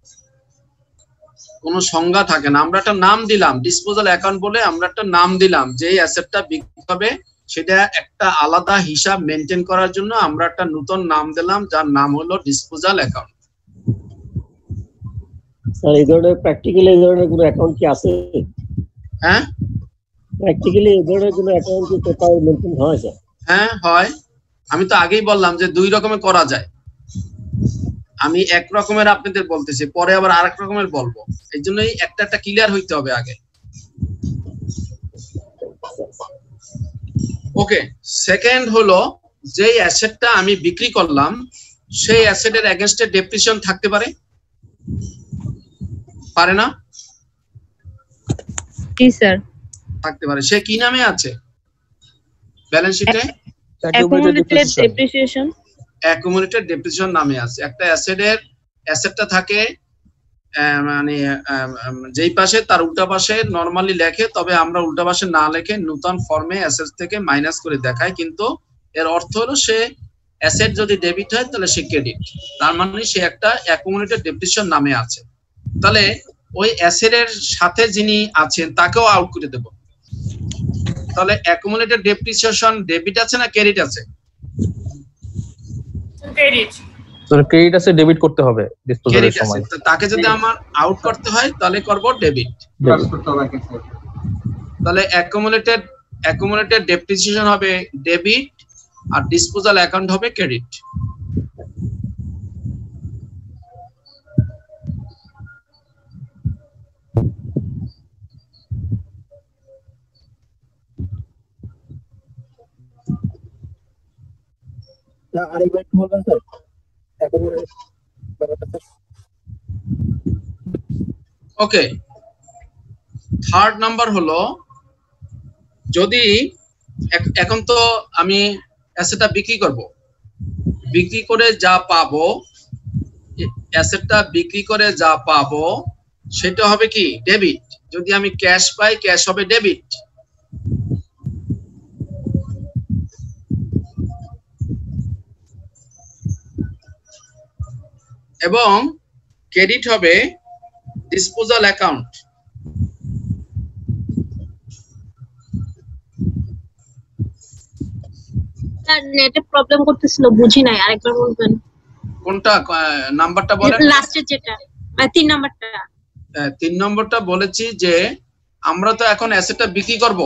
কোনো সংজ্ঞা থাকে না, আমরা একটা নাম দিলাম ডিসপোজাল অ্যাকাউন্ট বলে, আমরা একটা নাম দিলাম। যেই অ্যাসেটটা বিক্রি হবে সেটা একটা আলাদা হিসাব মেনটেন করার জন্য আমরা একটা নতুন নাম দিলাম, যার নাম হলো ডিসপোজাল অ্যাকাউন্ট। স্যার এই ধরনের প্র্যাকটিক্যালি এই ধরনের কোনো অ্যাকাউন্ট কি আছে? হ্যাঁ, প্র্যাকটিক্যালি এই ধরনের কোনো অ্যাকাউন্ট কি কোথাও মেনটেন হয় স্যার? হ্যাঁ হয়। আমি তো আগেই বললাম যে দুই রকমের করা যায়। আমি এক রকমের আপনাদের বলতেছি, পরে আবার আরেক রকমের বলবো। এই জন্যই একটা একটা ক্লিয়ার হইতে হবে আগে। ওকে, সেকেন্ড হলো যেই অ্যাসেটটা আমি বিক্রি করলাম সেই অ্যাসেটের এগেইনস্টে ডেপ্রিসিয়েশন থাকতে পারে, পারে না? জি স্যার থাকতে পারে। সে কি নামে আছে ব্যালেন্স শিটে? Accumulated depreciation. অ্যাকুমুলেটেড ডেপ্রিসিয়েশন নামে আছে। একটা অ্যাসেটটা থাকে মানে যেই পাশে তার উল্টা পাশে নরমালি লেখে, তবে আমরা উল্টা পাশে না লিখে নতুন ফর্মে অ্যাসেট থেকে মাইনাস করে দেখাই, কিন্তু এর অর্থ হলো সে অ্যাসেট যদি ডেবিট হয় তাহলে সে ক্রেডিট, তার মানে সে একটা অ্যাকুমুলেটেড ডেপ্রিসিয়েশন নামে আছে। তাহলে ওই অ্যাসেটের সাথে যিনি আছেন তাকেও আউট করে দেব। তাহলে অ্যাকুমুলেটেড ডেপ্রিসিয়েশন ডেবিট আছে না ক্রেডিট আছে? ক্রেডিট। স্যার ক্রেডিট আছে, ডেবিট করতে হবে ডিসপোজালের সময়। তাকে যদি আমার আউট করতে হয় তাহলে করব ডেবিট। তাহলে অ্যাকুমুলেটেড ডেপ্রিসিয়েশন হবে ডেবিট আর ডিসপোজাল অ্যাকাউন্ট হবে ক্রেডিট। আরেকবার একটু বলবেন স্যার? ওকে, থার্ড নাম্বার হলো যদি এখন তো আমি অ্যাসেটটা বিক্রি করব, বিক্রি করে যা পাবো, অ্যাসেটটা বিক্রি করে যা পাবো সেটা হবে কি ডেবিট। যদি আমি ক্যাশ পাই ক্যাশ হবে ডেবিট। এবং ক্রেডিট হবে ডিসপোজাল অ্যাকাউন্ট। স্যার নেটে প্রবলেম করতেছিল, বুঝি নাই, আরেকবার বলবেন। কোনটা নাম্বারটা বলেন? লাস্টের যেটা, 3 নাম্বারটা। 3 নম্বরটা বলেছি যে আমরা তো এখন অ্যাসেটটা বিক্রি করব,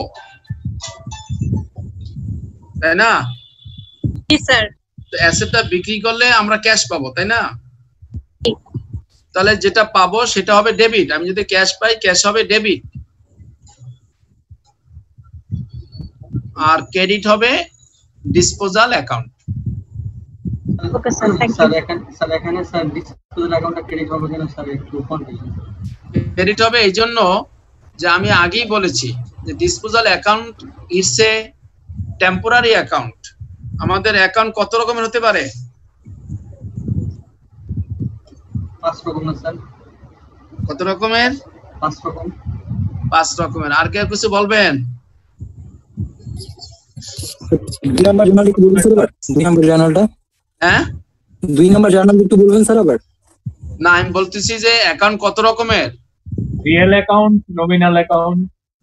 তাই না? জি স্যার। তো অ্যাসেটটা বিক্রি করলে আমরা ক্যাশ পাবো, তাই না? তাহলে যেটা পাবো সেটা হবে ডেবিট। আমি যদি ক্যাশ পাই ক্যাশ হবে ডেবিট, আর ক্রেডিট হবে disposal account. Okay sir, thank you. Sir এখানে স্যার ডিসপোজাল অ্যাকাউন্টটা ক্রেডিট হবে কেন স্যার, একটু কনফিউশন। ক্রেডিট হবে এই জন্য যে আমি আগেই বলেছি যে disposal account it's a temporary account. আমাদের অ্যাকাউন্ট কত রকমের হতে পারে? 5 রকমের স্যার। কত রকমের? 5 রকম। 5 রকমের। আর কেউ কিছু বলবেন? 2 নাম্বার জার্নাল একটু বলবেন স্যার? 2 নাম্বার জার্নালটা? হ্যাঁ 2 নাম্বার জার্নাল একটু বলবেন স্যার আবার? না, আমি বলতেছি যে অ্যাকাউন্ট কত রকমের? Real account, nominal account.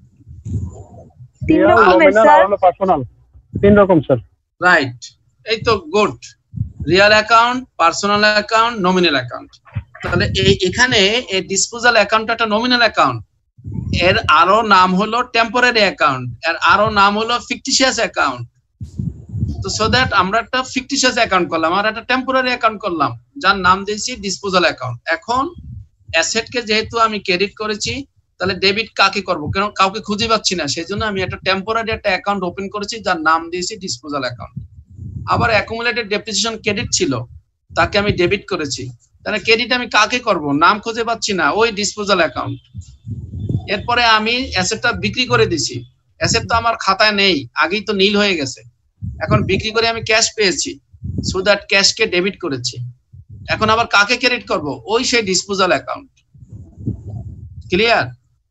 3 রকমের স্যার। পার্সোনাল 3 রকম স্যার। রাইট, এই তো good. Real account, personal account, nominal account. তাহলে এখানে এই ডিসপোজাল অ্যাকাউন্ট একটা নমিনাল অ্যাকাউন্ট, এর আরো নাম হলো টেম্পোরারি অ্যাকাউন্ট, এর আরো নাম হলো ফিকটিশিয়াস অ্যাকাউন্ট। তো সো দ্যাট আমরা একটা ফিকটিশিয়াস অ্যাকাউন্ট করলাম আর একটা টেম্পোরারি অ্যাকাউন্ট করলাম, যার নাম দিয়েছি ডিসপোজাল অ্যাকাউন্ট। এখন অ্যাসেটকে যেহেতু আমি ক্রেডিট করেছি, তাহলে ডেবিট কাকে করব? কারণ কাউকে খুঁজে পাচ্ছি না, সেজন্য আমি একটা টেম্পোরারি একটা অ্যাকাউন্ট ওপেন করেছি যার নাম দিয়েছি ডিসপোজাল অ্যাকাউন্ট। আবার অ্যাকুমুলেটেড ডেপ্রিসিয়েশন ক্রেডিট ছিল, তাকে আমি ডেবিট করেছি, তাহলে ক্রেডিট আমি কাকে করব? নাম খুঁজে পাচ্ছি না, ওই ডিসপোজাল অ্যাকাউন্ট। এরপরে আমি অ্যাসেটটা বিক্রি করে দিছি, অ্যাসেট তো আমার খাতায় নেই, আগেই তো নীল হয়ে গেছে। এখন বিক্রি করে আমি ক্যাশ পেয়েছি, সো দ্যাট ক্যাশকে ডেবিট করেছি। এখন আবার কাকে ক্রেডিট করব? ওই সেই disposal account. Clear?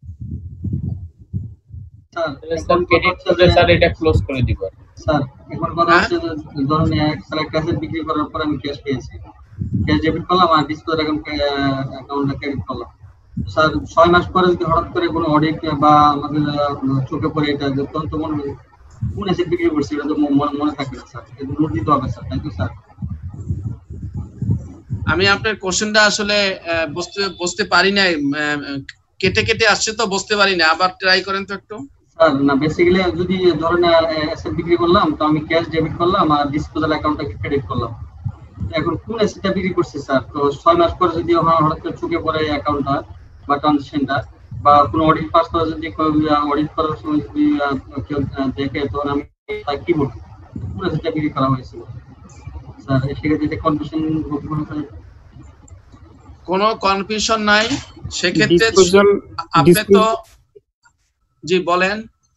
Sir credit করে স্যার এটা ক্লোজ করে দিব স্যার। এখন কথা হচ্ছে যে ধরুন একটা অ্যাসেট বিক্রি করার পর আমি ক্যাশ পেয়েছি, ক্যাশ ডেবিট করলাম আর ডিসপোজাল অ্যাকাউন্টটা ক্রেডিট করলাম। স্যার 6 মাস পরে যদি হঠাৎ করে কোনো অডিট বা আমাদের চোখে পড়ে এটা তখন তো মনে কোন অ্যাসেট বিক্রি করছে এটা তো মনে থাকে না স্যার, এটা নোট দিতে হবে স্যার, তাই তো স্যার? আমি আপনার কোশ্চেনটা আসলে বুঝতে পারি নাই, কেটে কেটে আসছে তো বুঝতে পারি না, আবার ট্রাই করেন তো একটু। স্যার না বেসিক্যালি যদি ধরেন অ্যাসেট বিক্রি করলাম তো আমি ক্যাশ ডেবিট করলাম আর ডিসপোজাল অ্যাকাউন্টটাকে ক্রেডিট করলাম, এখন কোন অ্যাসেটটা বিক্রি করছে স্যার? তো 6 মাস পরে যদি হঠাৎ করে চুকে পড়ে অ্যাকাউন্টটা বা ট্রানজাকশনটা বা কোনো অডিট পাস করে যদি অডিট করার সময় যদি কেউ দেখে তখন আমি কি বলবো কোন অ্যাসেটটা বিক্রি করা হয়েছিল স্যার? সেক্ষেত্রে কনফিউশন কোনো কনফিউশন নাই সেক্ষেত্রে আপনি তো জি বলেন,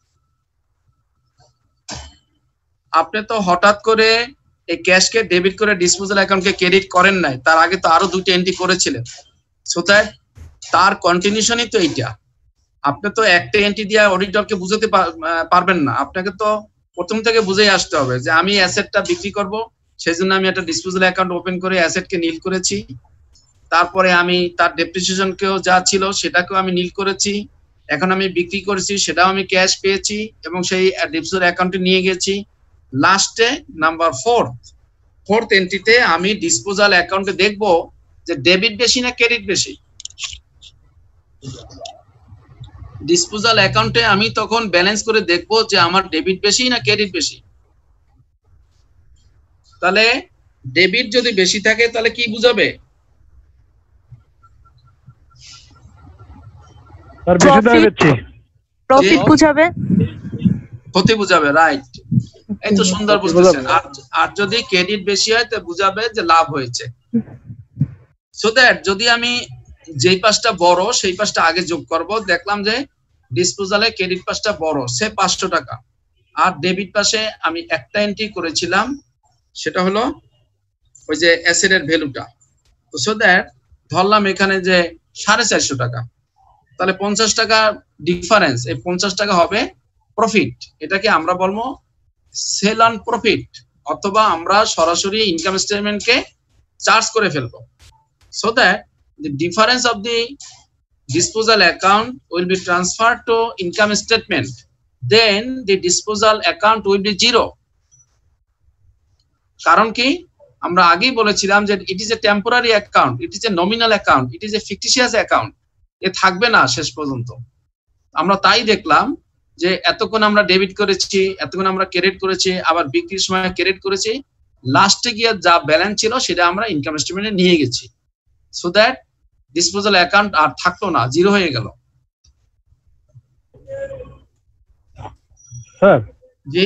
আপনি তো হঠাৎ করে এই ক্যাশকে ডেবিট করে ডিসপোজাল অ্যাকাউন্টকে ক্রেডিট করেন নাই, তার আগে তো আরো দুটো এন্ট্রি করেছিলেন, সো দ্যাট তার কন্টিনিউশনই তো এইটা। আপনি তো একটা এন্ট্রি দিয়ে অডিটরকে বুঝাতে পারবেন না, আপনাকে তো প্রথম থেকে বুঝেই আসতে হবে যে আমি অ্যাসেটটা বিক্রি করব, সেজন্য আমি একটা ডিসপোজাল অ্যাকাউন্ট ওপেন করে অ্যাসেটকে নীল করেছি, তারপরে আমি তার ডেপ্রিসিয়েশনকেও যা ছিল সেটাকেও আমি নীল করেছি, এখন আমি বিক্রি করেছি সেটাও আমি ক্যাশ পেয়েছি এবং সেই ডিসপোজাল অ্যাকাউন্টে নিয়ে গেছি। লাস্টে নাম্বার ফোর্থ এন্ট্রিতে আমি ডিসপোজাল অ্যাকাউন্টে দেখব যে ডেবিট বেশি না ক্রেডিট বেশি। ডিসপোজাল অ্যাকাউন্টে আমি তখন ব্যালেন্স করে দেখব যে আমার ডেবিট বেশি না ক্রেডিট বেশি। তাহলে ডেবিট যদি বেশি থাকে তাহলে কি বুঝাবে? প্রফিট বুঝাবে, ক্ষতি বুঝাবে, রাইট। এই তো সুন্দর বুঝতেছেন। আর যদি ক্রেডিট বেশি হয় তো বুঝাবে যে লাভ হয়েছে। সো দ্যাট যদি আমি যেই পাশটা বড় সেই পাশটা আগে যোগ করব, দেখলাম যে ডিসপোজালে ক্রেডিট পাশটা বড়, সে 500 টাকা, আর ডেবিট পাশে আমি একটা এন্ট্রি করেছিলাম সেটা হলো ওই যে অ্যাসেটের ভ্যালুটা, তো সো দ্যাট ধরলাম এখানে যে 450 টাকা, তাহলে 50 টাকা ডিফারেন্স, এই 50 টাকা হবে প্রফিট। এটাকে আমরা বলবো সেল অন প্রফিট, অথবা আমরা সরাসরি ইনকাম স্টেটমেন্টকে চার্জ করে ফেলবো। So that the difference of the disposal account will be transferred to income statement, then the disposal account will be 0. কারণ কি আমরা আগেই বলেছিলাম যে it is a temporary account, it is a nominal account, it is a fictitious account, এ থাকবে না শেষ পর্যন্ত। আমরা তাই দেখলাম যে এতক্ষণ আমরা ডেবিট করেছি, এতক্ষণ আমরা ক্রেডিট করেছি, আবার বিক্রির সময় ক্রেডিট করেছি, লাস্টে গিয়ে যা ব্যালেন্স ছিল সেটা আমরা ইনকাম স্টেটমেন্টে নিয়ে গেছি, সো দ্যাট ডিসপোজাল অ্যাকাউন্ট আর থাকলো না, 0 হয়ে গেল। স্যার জি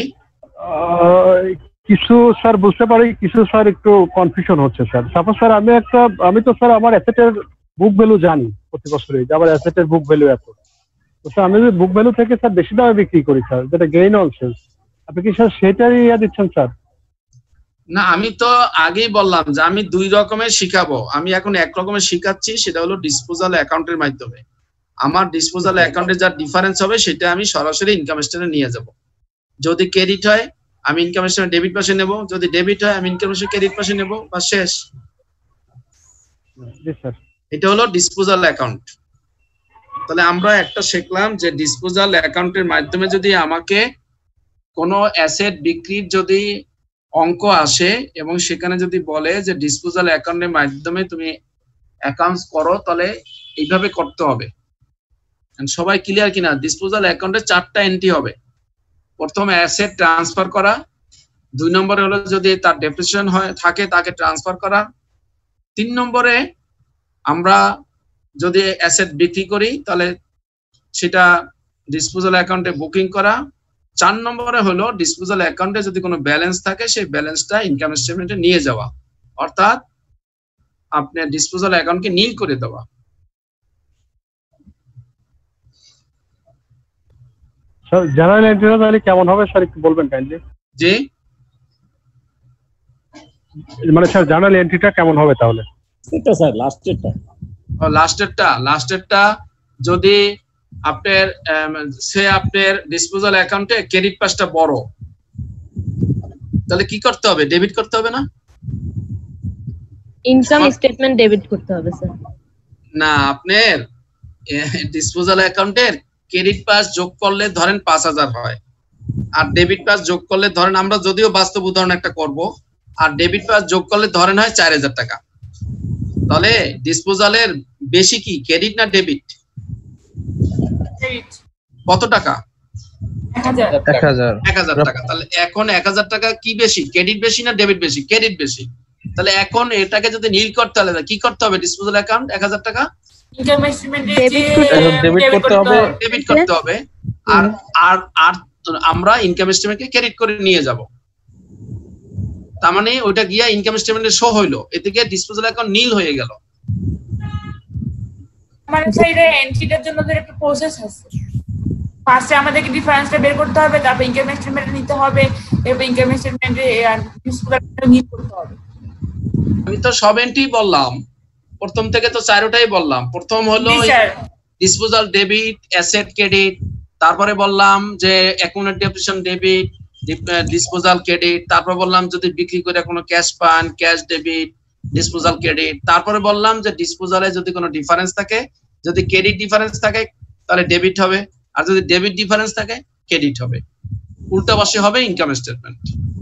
কিছু স্যার বুঝতে পারি, কিছু স্যার একটু কনফিউশন হচ্ছে স্যার। সাপোজ স্যার আমি তো স্যার আমার অ্যাসেটের বুক ভ্যালু জানি প্রতি বছরে, যে আমার অ্যাসেটের বুক ভ্যালু এত, তো স্যার আমি যদি বুক ভ্যালু থেকে স্যার বেশি দামে বিক্রি করি স্যার, যেটা গেইন অন সেলস, আপনি কি স্যার সেটারই দিচ্ছেন স্যার? না, আমি তো আগেই বললাম যে আমি 2 রকমের শিখাবো, আমি এখন 1 রকমের শিখাচ্ছি, সেটা হলো ডিসপোজাল অ্যাকাউন্টের মাধ্যমে। আমার ডিসপোজাল অ্যাকাউন্টে যা ডিফারেন্স হবে সেটা আমি সরাসরি ইনকাম স্টেটমেন্টে নিয়ে যাব। যদি ক্রেডিট হয় আমি ইনকাম স্টেটমেন্ট ডেবিট পাশে নেব, যদি ডেবিট হয় আমি ইনকাম স্টেটমেন্ট ক্রেডিট পাশে নেব, বা শেষ। এটা হলো ডিসপোজাল অ্যাকাউন্ট। তাহলে আমরা একটা শিখলাম যে ডিসপোজাল অ্যাকাউন্টের মাধ্যমে যদি আমাকে কোনো অ্যাসেট বিক্রির যদি অঙ্ক আসে এবং সেখানে যদি বলে যে ডিসপোজাল অ্যাকাউন্টের মাধ্যমে তুমি অ্যাকাউন্টস করো, তাহলে এইভাবে করতে হবে। সবাই ক্লিয়ার কিনা? ডিসপোজাল অ্যাকাউন্টে 4টা এন্ট্রি হবে। প্রথমে অ্যাসেট ট্রান্সফার করা, 2 নম্বরে হলো যদি তার ডেপ্রিসিয়েশন হয় থাকে তাকে ট্রান্সফার করা, 3 নম্বরে আমরা যদি অ্যাসেট বিক্রি করি তাহলে সেটা ডিসপোজাল অ্যাকাউন্টে বুকিং করা, 4 নম্বরে হলো ডিসপোজাল অ্যাকাউন্টে যদি কোনো ব্যালেন্স থাকে সেই ব্যালেন্সটা ইনকাম স্টেটমেন্টে নিয়ে যাওয়া, অর্থাৎ আপনি ডিসপোজাল অ্যাকাউন্টকে নীল করে দেওয়া। স্যার জেনারেল এন্ট্রিটা তাহলে কেমন হবে স্যার একটু বলবেন কাইন্ডলি? জি মানে স্যার জেনারেল এন্ট্রিটা কেমন হবে তাহলে? এটা স্যার লাস্টেরটা যদি আপনার আপনার ডিসপোজাল অ্যাকাউন্টে ক্রেডিট পাশটা বড়, তাহলে কি করতে হবে? ডেবিট করতে হবে না? ইনকাম স্টেটমেন্ট ডেবিট করতে হবে স্যার। না, আপনার ডিসপোজাল অ্যাকাউন্টের ক্রেডিট পাস যোগ করলে ধরেন 5000 হয়, আর ডেবিট পাস যোগ করলে ধরেন আমরা যদিও বাস্তব উদাহরণ একটা করব, আর ডেবিট পাস যোগ করলে ধরেন হয় 4000 টাকা, তাহলে ডিসপোজালের বেশি কি ক্রেডিট না ডেবিট? কত টাকা? 1000 টাকা। তাহলে এখন 1000 টাকা কি বেশি, ক্রেডিট বেশি না ডেবিট বেশি? ক্রেডিট বেশি। তাহলে এখন এটাকে যদি নীল করতে হলে কি করতে হবে? ডিসপোজাল অ্যাকাউন্ট 1000 টাকা ডেবিট করতে হবে, আর আর আর আমরা ইনকাম স্টেটমেন্টকে ক্রেডিট করে নিয়ে যাব। তার মানে ওইটা গিয়া ইনকাম স্টেটমেন্টে শো হইলো, এদিকে ডিসপোজাল অ্যাকাউন্ট নীল হয়ে গেল। মানে সাইডে এন্ট্রিটার জন্য তো একটা প্রসেস আছে। ফার্স্টে আমাদেরকে ডিফারেন্সটা বের করতে হবে, তারপর ইনকাম স্টেটমেন্ট নিতে হবে, এরপর ইনকাম স্টেটমেন্টে ডিসপোজাল নিতে করতে হবে। আমি তো সব এন্ট্রি বললাম, প্রথম থেকে তো চারটাই বললাম। প্রথম হলো ডিসপোজাল ডেবিট, অ্যাসেট ক্রেডিট, তারপরে বললাম যে account depreciation debit, disposal credit, তারপর বললাম যদি বিক্রি করে কোনো ক্যাশ পান, ক্যাশ ডেবিট, ডিসপোজাল ক্রেডিট, তারপরে বললাম যে ডিসপোজালে যদি কোনো ডিফারেন্স থাকে, যদি ক্রেডিট ডিফারেন্স থাকে তাহলে ডেবিট হবে, আর যদি ডেবিট ডিফারেন্স থাকে ক্রেডিট হবে। উল্টা পাশে হবে ইনকাম স্টেটমেন্ট।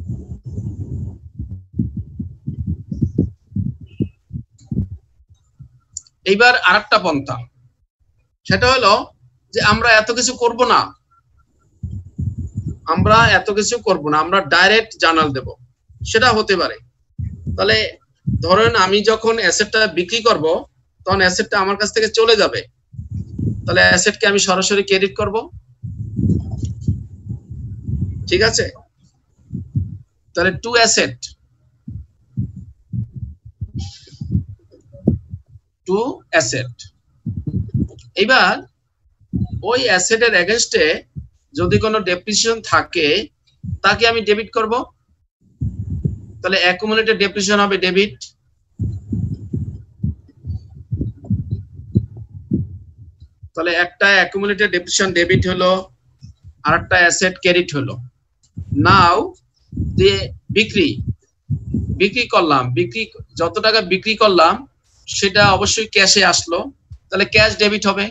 এইবার আরেকটা পন্থা, সেটা হলো যে আমরা এত কিছু করব না, আমরা ডাইরেক্ট জার্নাল দেব। সেটা হতে পারে, তাহলে ধরেন আমি যখন অ্যাসেটটা বিক্রি করব তখন অ্যাসেটটা আমার কাছ থেকে চলে যাবে, তাহলে অ্যাসেটকে আমি সরাসরি ক্রেডিট করব, ঠিক আছে? তাহলে টু অ্যাসেট, টু অ্যাসেট। এবার ওই অ্যাসেটের এগেইনস্টে যদি কোনো ডেপ্রিসিয়েশন থাকে তাকে আমি ডেবিট করব, তাহলে অ্যাকুমুলেটেড ডেপ্রিসিয়েশন হবে ডেবিট। তাহলে একটা অ্যাকুমুলেটেড ডেপ্রিসিয়েশন ডেবিট হলো, আর একটা অ্যাসেট ক্রেডিট হলো। নাও যে বিক্রি করলাম, যত টাকা বিক্রি করলাম সেটা অবশ্যই ক্যাশে আসলো, তাহলে ক্যাশ ডেবিট হবে।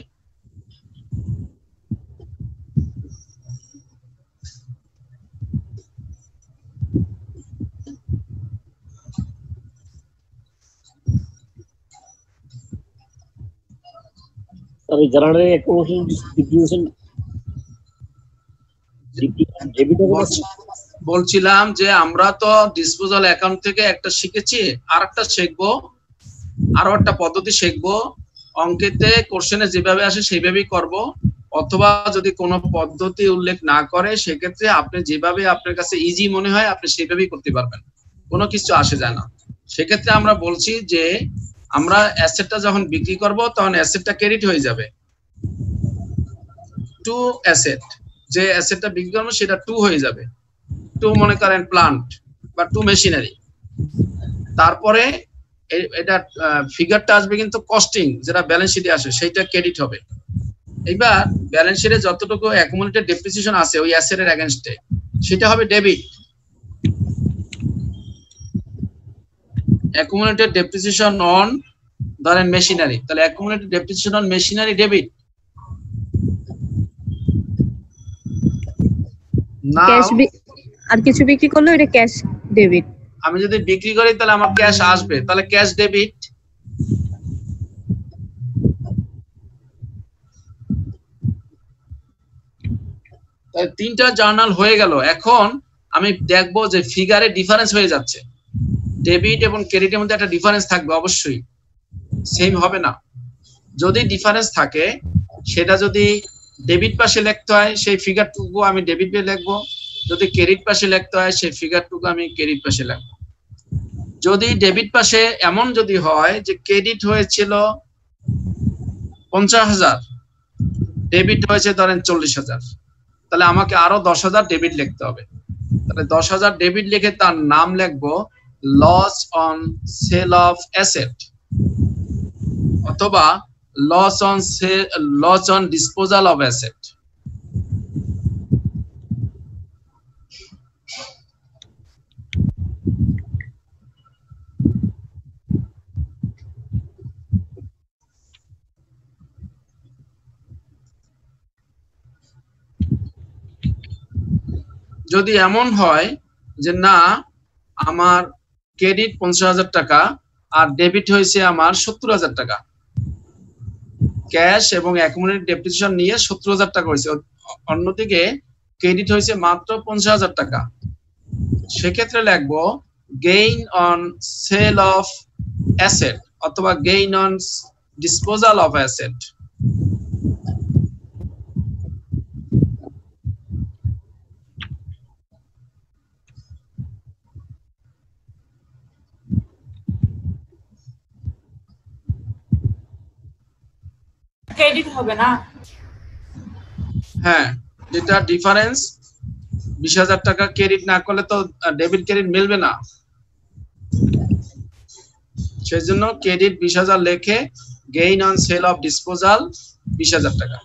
বলছিলাম যে আমরা তো ডিসপোজাল অ্যাকাউন্ট থেকে একটা শিখেছি, আর একটা শিখবো, আরো একটা পদ্ধতি শিখবো। অঙ্কেতে কোশ্চেনে যেভাবে আসে সেইভাবেই করব, অথবা যদি কোনো পদ্ধতি উল্লেখ না করে সেক্ষেত্রে আপনি যেভাবে আপনার কাছে ইজি মনে হয় আপনি সেভাবেই করতে পারবেন, কোনো কিছু আসে যায় না। সেক্ষেত্রে আমরা বলছি যে আমরা অ্যাসেটটা যখন বিক্রি করব তখন অ্যাসেটটা ক্রেডিট হয়ে যাবে। টু অ্যাসেট, যে অ্যাসেটটা বিক্রি করবো সেটা টু হয়ে যাবে, টু মনে করেন প্লান্ট বা টু মেশিনারি। তারপরে এটা ফিগারটা আসবে কিন্তু কস্টিং, যেটা ব্যালেন্স শিটে আসে সেইটা ক্রেডিট হবে। এবার ব্যালেন্স শিটে যতটুকু অ্যাকুমুলেটেড ডেপ্রিসিয়েশন আছে ওই অ্যাসেটের এগেইনস্টে সেটা হবে ডেবিট। অ্যাকুমুলেটেড ডেপ্রিসিয়েশন অন ধরেন মেশিনারি, তাহলে accumulated depreciation on machinery debit. আর কিছু বিক্রি করলে এটা ক্যাশ ডেবিট। আমি যদি বিক্রি করি তাহলে আমার ক্যাশ আসবে, তাহলে ক্যাশ ডেবিট। তাই তিনটা জার্নাল হয়ে গেল। এখন আমি দেখবো যে ফিগারে ডিফারেন্স হয়ে যাচ্ছে, ডেবিট এবং ক্রেডিটের মধ্যে একটা ডিফারেন্স থাকবে, অবশ্যই সেম হবে না। যদি ডিফারেন্স থাকে সেটা যদি ডেবিট পাশে লিখতে হয় সেই ফিগারটুকু আমি ডেবিট পে লিখবো, যদি ক্রেডিট পাশে লিখতে হয় সেই ফিগারটুকু আমি ক্রেডিট পাশে লিখবো। যদি ডেবিট পাশে এমন যদি হয় যে ক্রেডিট হয়েছিল 50,000, ডেবিট হয়েছে ধরেন 40,000, তাহলে আমাকে আরো 10,000 ডেবিট লিখতে হবে। তাহলে 10,000 ডেবিট লিখে তার নাম লিখবো loss on sale of asset, অথবা loss on disposal of asset. যদি এমন হয় যে না আমার ক্রেডিট 50,000 টাকা আর ডেবিট হয়েছে আমার 70,000 টাকা, ক্যাশ এবং অ্যাকুমুলেটেড ডেপ্রিসিয়েশন নিয়ে 70,000 টাকা হয়েছে, অন্যদিকে ক্রেডিট হয়েছে মাত্র 50,000 টাকা, সেক্ষেত্রে লিখবো gain on sale of asset অথবা gain on disposal of asset. Credit হবে না? হ্যাঁ, যেটা ডিফারেন্স 20,000 টাকা ক্রেডিট না করলে তো ডেবিট ক্রেডিট মিলবে না, সেজন্য ক্রেডিট 20,000 লেখে gain on sale of disposal 20,000 টাকা।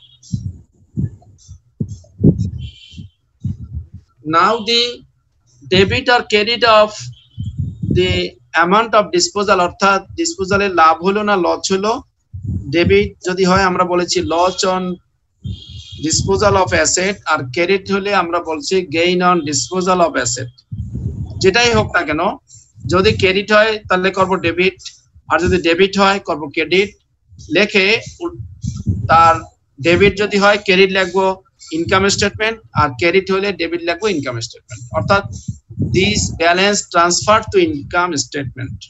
Now the debit or credit of the amount of disposal, অর্থাৎ ডিসপোজালের লাভ হলো না লস হলো, ডেবিট যদি হয় আমরা বলেছি loss on disposal of asset, আর ক্রেডিট হলে আমরা বলছি gain on disposal of asset. যেটাই হোক না কেন, যদি ক্রেডিট হয় তাহলে করব ডেবিট, আর যদি ডেবিট হয় করব ক্রেডিট। লেখে তার ডেবিট যদি হয় ক্রেডিট লিখবো ইনকাম স্টেটমেন্ট, আর ক্রেডিট হলে ডেবিট লিখবো ইনকাম স্টেটমেন্ট, অর্থাৎ this balance transfer to income statement.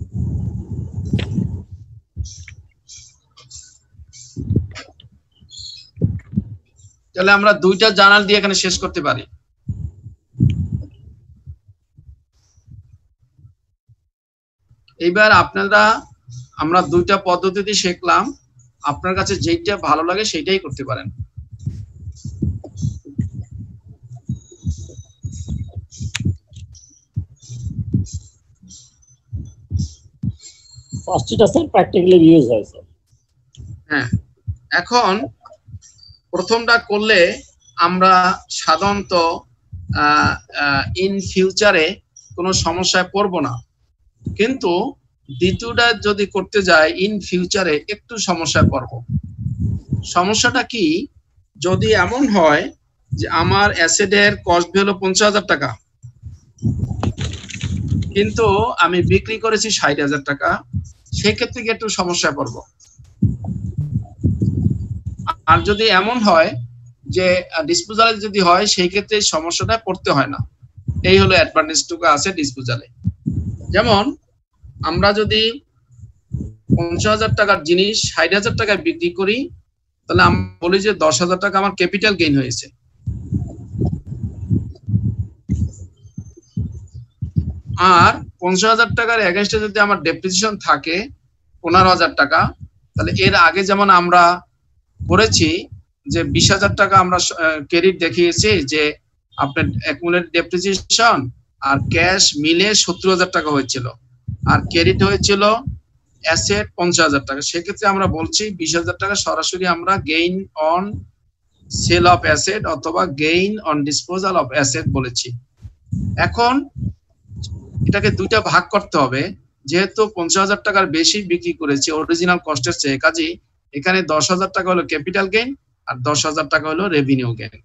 তাহলে আমরা দুইটা জার্নাল দিয়ে এখানে শেষ করতে পারি। এইবার আমরা দুইটা পদ্ধতিতে শিখলাম, আপনার কাছে যেটা ভালো লাগে সেটাই করতে পারেন। ফার্স্টটা স্যার প্র্যাকটিক্যালি ইউজ হয় স্যার। হ্যাঁ, এখন প্রথমটা করলে আমরা সাধারণত ইন ফিউচারে কোনো সমস্যায় পড়ব না, কিন্তু দ্বিতীয়টা যদি করতে যাই ইন ফিউচারে একটু সমস্যায় পড়ব। সমস্যাটা কি, যদি এমন হয় যে আমার অ্যাসেটের কস্ট ভ্যালু 50,000 টাকা, কিন্তু আমি বিক্রি করেছি 60,000 টাকা, সেক্ষেত্রে কি একটু সমস্যায় পড়ব। আর যদি এমন হয় যে ডিসপোজালে যদি হয় সেই ক্ষেত্রে সমস্যাটা পড়তে হয় না। এই হলো অ্যাডভান্টেজটুকু আছে ডিসপোজালে। যেমন আমরা যদি 50,000 টাকার জিনিস 60,000 টাকায় বিক্রি করি, তাহলে আমরা বলি যে 10,000 টাকা আমার ক্যাপিটাল গেইন হয়েছে। আর 50,000 টাকার এগেইনস্টে যদি আমার ডেপ্রিসিয়েশন থাকে 15,000 টাকা, তাহলে এর আগে যেমন আমরা করেছি যে 20,000 টাকা আমরা ক্রেডিট দেখিয়েছি যে আপনার অ্যাকুমুলেটেড ডেপ্রিসিয়েশন আর ক্যাশ মিলে 70,000 টাকা হয়েছিল, আর ক্রেডিট হয়েছিল অ্যাসেট 50,000 টাকা। সেক্ষেত্রে আমরা বলছি 20,000 টাকা সরাসরি আমরা gain on sale of asset অথবা gain on disposal of asset বলেছি। এখন এটাকে দুইটা ভাগ করতে হবে, যেহেতু 50,000 টাকার বেশি বিক্রি করেছি অরিজিনাল কস্টের চেয়ে, কাজে এখানে 10,000 টাকা হলো ক্যাপিটাল গেইন আর 10,000 টাকা হলো রেভিনিউ গেইন।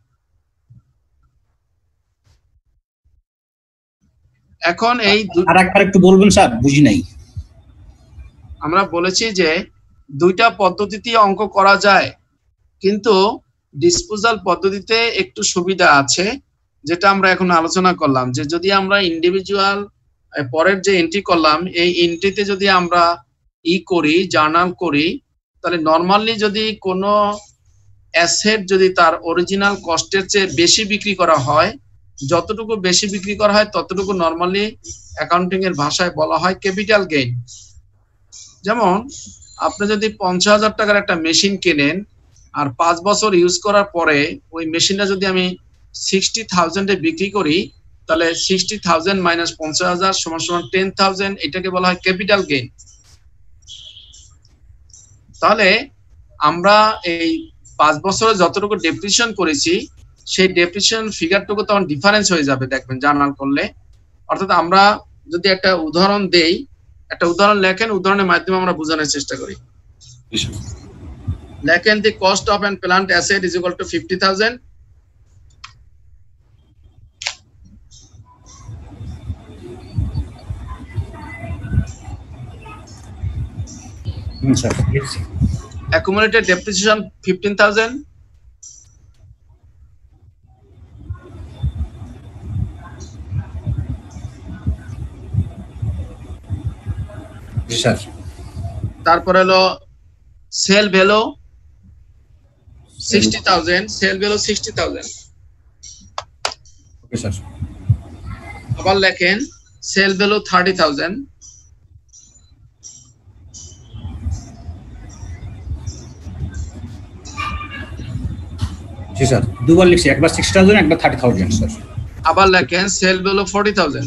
এখন এই আরেকবার একটু বলবেন স্যার, বুঝি নাই। আমরা বলেছি যে দুইটা পদ্ধতিতে অঙ্ক করা যায়, কিন্তু ডিসপোজাল পদ্ধতিতে একটু সুবিধা আছে, যেটা আমরা এখন আলোচনা করলাম। যে যদি আমরা ইন্ডিভিজুয়াল পরের যে এন্ট্রি করলাম এই এন্ট্রিতে যদি আমরা করি জার্নাল করি, তাহলে নরমালি যদি কোনো অ্যাসেট যদি তার অরিজিনাল কস্টের চেয়ে বেশি বিক্রি করা হয়, যতটুকু বেশি বিক্রি করা হয় ততটুকু নরমালি অ্যাকাউন্টিং এর ভাষায় বলা হয় ক্যাপিটাল গেইন। যেমন আপনি যদি 50,000 টাকার একটা মেশিন কেনেন আর 5 বছর ইউজ করার পরে ওই মেশিনটা যদি আমি 60,000 এ বিক্রি করি, তাহলে 60,000 মাইনাস 50,000 সমান সমান 10,000, এটাকে বলা হয় ক্যাপিটাল গেইন। তাহলে আমরা এই 5 বছরে যতটুকু ডেপ্রিসিয়েশন করেছি সেই ডেপ্রিসিয়েশন ফিগারটুকু তখন ডিফারেন্স হয়ে যাবে, দেখবেন জার্নাল করলে। অর্থাৎ আমরা যদি একটা উদাহরণ দেই, একটা উদাহরণ লেখেন, উদাহরণের মাধ্যমে আমরা বোঝানোর চেষ্টা করি। লেখেন the cost of an plant asset is equal to 50,000, sir accumulated depreciation 15,000, sir তারপর হলো sale value 60,000, sale value 60,000, okay sir আবার লেখেন সেল ভ্যালু 30,000, জি স্যার দুবার লিখছি, একবার 60,000 একবার 30,000 স্যার। আবার লেখেন সেল ভ্যালু 40,000,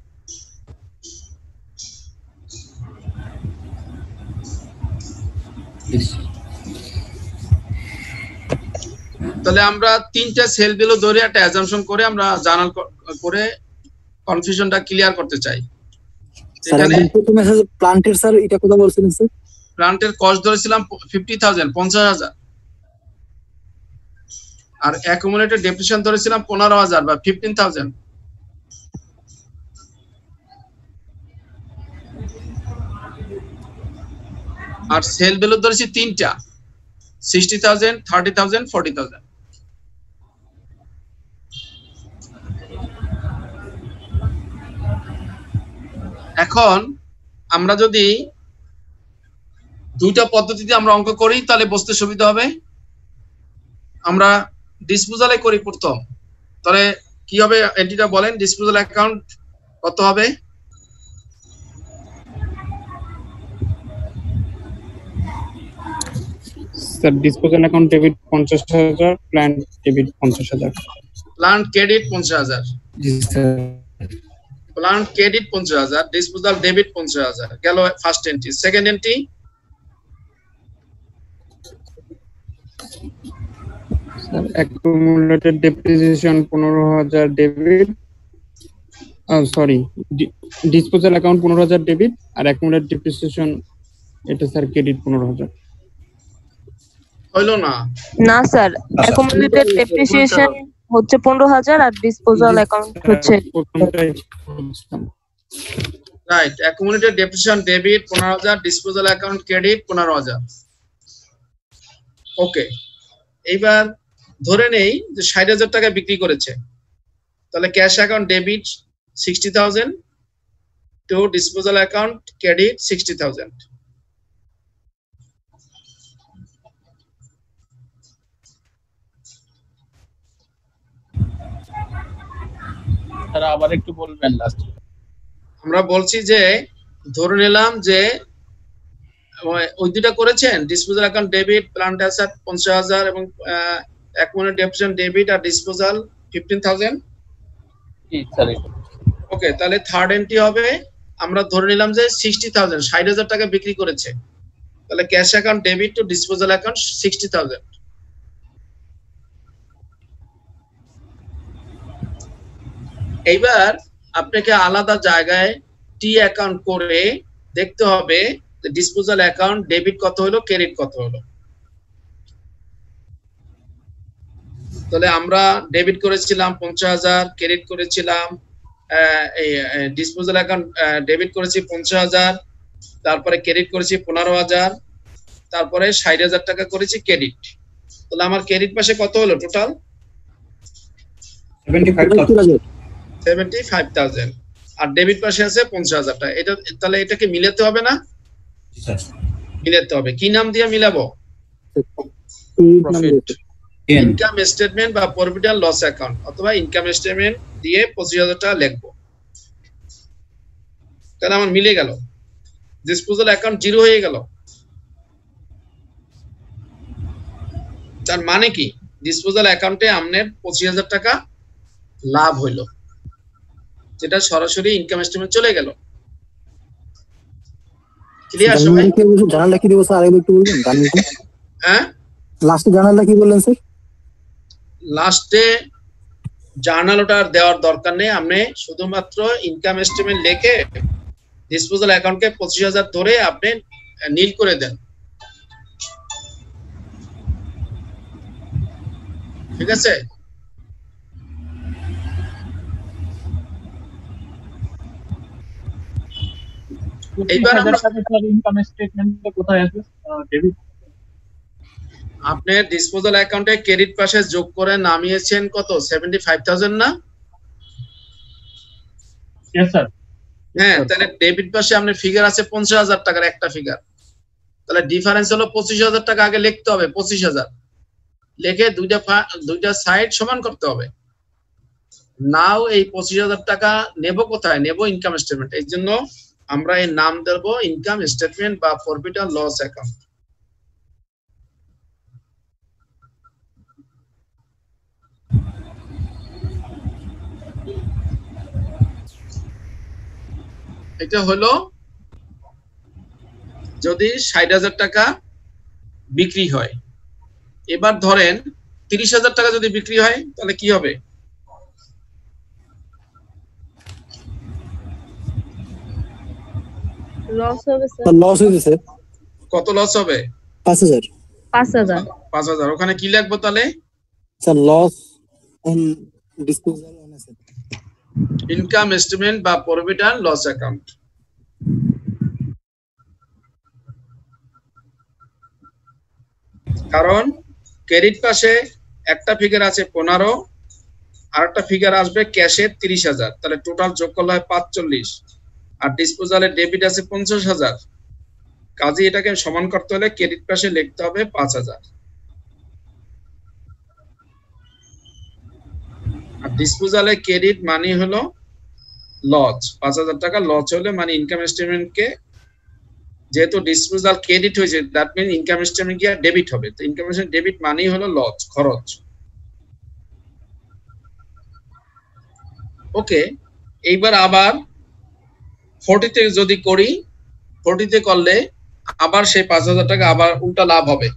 তাহলে আমরা তিনটা সেল ভ্যালু ধরে একটা অ্যাজাম্পশন করে আমরা জার্নাল করে কনফিউশনটা ক্লিয়ার করতে চাই। স্যার একদম প্রথমে প্লান্টের স্যার এটা কথা বলছিলেন স্যার, প্লান্টের কস্ট ধরেছিলাম 50,000 50,000, আর অ্যাকুমুলেটেড ডেপ্রিসিয়েশন ধরেছিলাম 15,000 বা 15,000। আর সেল ভ্যালু ধরেছি তিনটা, 60,000, 30,000, 40,000। এখন আমরা যদি দুইটা পদ্ধতিতে আমরা অঙ্ক করি তাহলে বুঝতে সুবিধা হবে। আমরা ডিসপোজালে করি প্রথম, তাহলে কি হবে এন্ট্রিটা বলেন, ডিসপোজাল অ্যাকাউন্ট কত হবে? Sir disposal account debit 50,000, plant debit 50,000। Plant credit 50,000, জি sir. Plant credit 50,000, disposal debit 50,000 গেল first entry. Second entry sir accumulated depreciation 15,000 debit, sorry disposal account 15,000 debit আর অ্যাকুমুলেটেড ডেপ্রিসিয়েশন এটা স্যার ক্রেডিট 15,000। হইলো না? না sir, accumulated depreciation হচ্ছে 15,000 আর disposal account হচ্ছে right. Accumulated depreciation debit 15,000, disposal account credit 15,000। Okay, এইবার ধরে নেই যে 60,000 টাকা বিক্রি করেছে, তাহলে cash account debit 60,000 to disposal account credit 60,000। তারা আবার একটু বলবেন লাস্ট। আমরা বলছি যে ধরে নিলাম যে ওই দুটো করেছেন, disposal account debit, plant asset 50,000 এবং অ্যাকুমুলেটেড ডেপ্রিসিয়েশন ডেবিট আর ডিসপোজাল 15,000। জি স্যার। ওকে, তাহলে থার্ড এন্ট্রি হবে আমরা ধরে নিলাম যে 60,000 60,000 টাকা বিক্রি করেছে, তাহলে cash account debit to disposal account 60,000। এইবার আপনাকে আলাদা জায়গায় টি অ্যাকাউন্ট করে দেখতে হবে যে ডিসপোজাল অ্যাকাউন্ট ডেবিট কত হলো, ক্রেডিট কত হলো। তাহলে আমরা ডেবিট করেছিলাম 50,000, ক্রেডিট করেছিলাম ডিসপোজাল অ্যাকাউন্ট ডেবিট করেছি 50,000, তারপরে ক্রেডিট করেছি 15,000, তারপরে 60,000 টাকা করেছি ক্রেডিট। তাহলে আমার ক্রেডিট পাশে কত হলো টোটাল? 75,000 আর ডেবিট পাশে আছে 50,000 টাকা। এটা তাহলে এটাকে মিলাতে হবে না? মিলাতে হবে। কি নাম দিয়ে মিলাবো? প্রফিট ইনকাম স্টেটমেন্ট বা প্রফিট এন্ড লস অ্যাকাউন্ট, অথবা ইনকাম স্টেটমেন্ট দিয়ে 25,000 টাকা লিখবো। তাহলে আমার মিলে গেল, ডিসপোজাল অ্যাকাউন্ট জিরো হয়ে গেল। তার মানে কি ডিসপোজাল অ্যাকাউন্টে আপনার 25,000 টাকা লাভ হইল, যেটা সরাসরি ইনকাম স্টেটমেন্ট চলে গেল। ক্লিয়ার সবাই? জার্নালটা কি দেবো স্যার আরেকবার একটু বলবেন জার্নালটা? হ্যাঁ লাস্টে জার্নালটা কি বললেন স্যার? লাস্টে জার্নাল ওটা দেওয়ার দরকার নেই, আপনি শুধুমাত্র ইনকাম স্টেটমেন্ট লিখে ডিসপোজাল অ্যাকাউন্টকে 25,000 ধরে আপনি নীল করে দেন। ঠিক আছে? এইবার আমরা ইনকাম স্টেটমেন্টে কোথায় আছে ডেবিট? আপনার ডিসপোজাল অ্যাকাউন্টে ক্রেডিট পাশে যোগ করে নামিয়েছেন কত 75000 না? Yes sir. হ্যাঁ, তাহলে ডেবিট পাশে আপনার ফিগার আছে 50000 টাকার একটা ফিগার, তাহলে ডিফারেন্স হলো 25000 টাকা আগে লিখতে হবে, 25000 লিখে দুইটা সাইড সমান করতে হবে। নাও এই 25000 টাকা নেব কোথায়? নেব ইনকাম স্টেটমেন্ট। এই জন্য আমরা এর নাম দেব ইনকাম স্টেটমেন্ট বা প্রফিট এন্ড লস অ্যাকাউন্ট। এটা হলো যদি 60000 টাকা বিক্রি হয়। এবার ধরেন 30000 টাকা যদি বিক্রি হয় তাহলে কি হবে? লস হবে স্যার। লস হয়েছে স্যার। কত লস হবে? 5000। 5000 ওখানে কি লিখবো তাহলে? Sir loss on disposal on asset. Income statement বা প্রফিট এন্ড লস অ্যাকাউন্ট। কারণ ক্রেডিট পাশে একটা ফিগার আছে 15 আর একটা ফিগার আসবে ক্যাশে 30000, তাহলে টোটাল যোগ করলে হয় 45 আর ডিসপোজালে ডেবিট আছে 50000। কাজে এটাকে সমান করতে হলে ক্রেডিট পাশে লিখতে হবে 5000 আর ডিসপোজালে ক্রেডিট মানে হলো লস। 5000 টাকা লস হলে মানে ইনকাম স্টেটমেন্টকে যেহেতু ডিসপোজাল ক্রেডিট হয়েছে দ্যাট মিন ইনকাম স্টেটমেন্ট কি ডেবিট হবে। তো ইনকাম স্টেটমেন্ট ডেবিট মানেই হলো লস, খরচ। ওকে, এইবার আবার 40 তে যদি করি, 40 তে করলে আবার সেই 5000 টাকা আবার উল্টা লাভ হবে।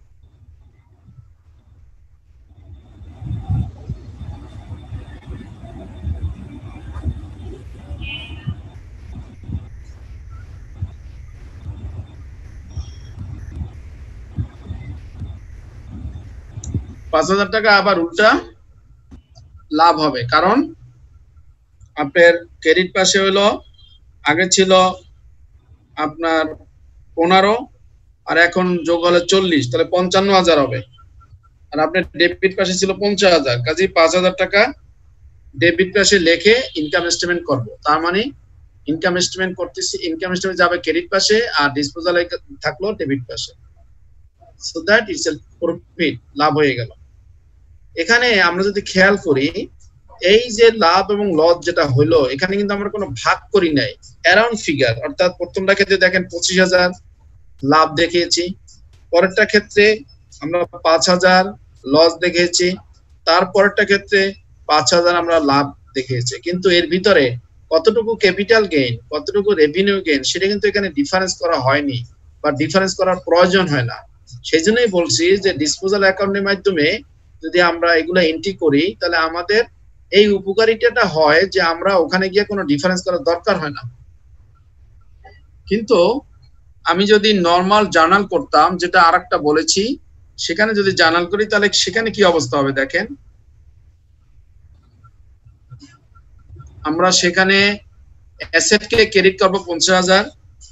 $5000 টাকা আবার উল্টা লাভ হবে, কারণ আপনার ক্রেডিট পাশে হলো আগে ছিল আপনার 15 আর এখন যোগ হলে 40, তাহলে 55000 হবে। আর আপনার ডেবিট পাশে ছিল 50000, কাজে 5000 টাকা ডেবিট পাশে লিখে ইনকাম স্টেটমেন্ট করব। তার মানে ইনকাম স্টেটমেন্ট করতেছি, ইনকাম স্টেটমেন্ট যাবে ক্রেডিট পাশে আর ডিসপোজালে থাকলো ডেবিট পাশে। So that it's a profit, লাভ হয়ে গেল। এখানে আমরা যদি খেয়াল করি এই যে লাভ এবং লস যেটা হলো এখানে কিন্তু আমরা কোনো ভাগ করি নাই, অ্যারাউন্ড ফিগার। অর্থাৎ প্রথমটা ক্ষেত্রে দেখেন 25000 লাভ দেখিয়েছি, পরেরটা ক্ষেত্রে আমরা 5000 লস দেখিয়েছি, তারপরেরটা ক্ষেত্রে 5000 আমরা লাভ দেখিয়েছি। কিন্তু এর ভিতরে কতটুকু ক্যাপিটাল গেইন, কতটুকু রেভিনিউ গেইন সেটা কিন্তু এখানে ডিফারেন্স করা হয়নি বা ডিফারেন্স করার প্রয়োজন হয় না। সেই জন্যই বলছি যে ডিসপোজাল অ্যাকাউন্টের মাধ্যমে যদি আমরা এগুলো এন্ট্রি করি তাহলে আমাদের এই উপকারিতাটা হয় যে আমরা ওখানে গিয়ে কোনো ডিফারেন্স করার দরকার হয় না। কিন্তু আমি যদি নরমাল জার্নাল করতাম, যেটা আরেকটা বলেছি, সেখানে যদি জার্নাল করি তাহলে সেখানে কি অবস্থা হবে দেখেন। আমরা সেখানে অ্যাসেট কে ক্রেডিট করব 50000,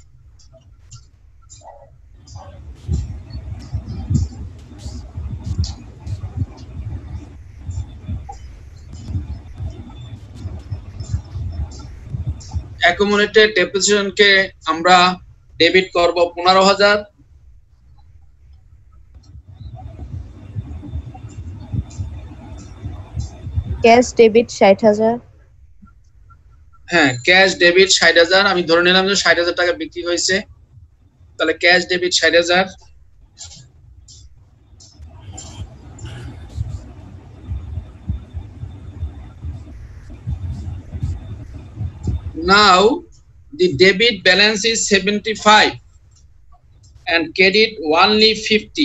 অ্যাকুমুলেটেড ডেপ্রিসিয়েশন কে আমরা ডেবিট করব 15000, ক্যাশ ডেবিট 60000। হ্যাঁ, ক্যাশ ডেবিট 60000। আমি ধরে নিলাম যে 60000 টাকা বিক্রি হয়েছে, তাহলে cash debit 60000। Now the debit balance is 75 and credit only 50.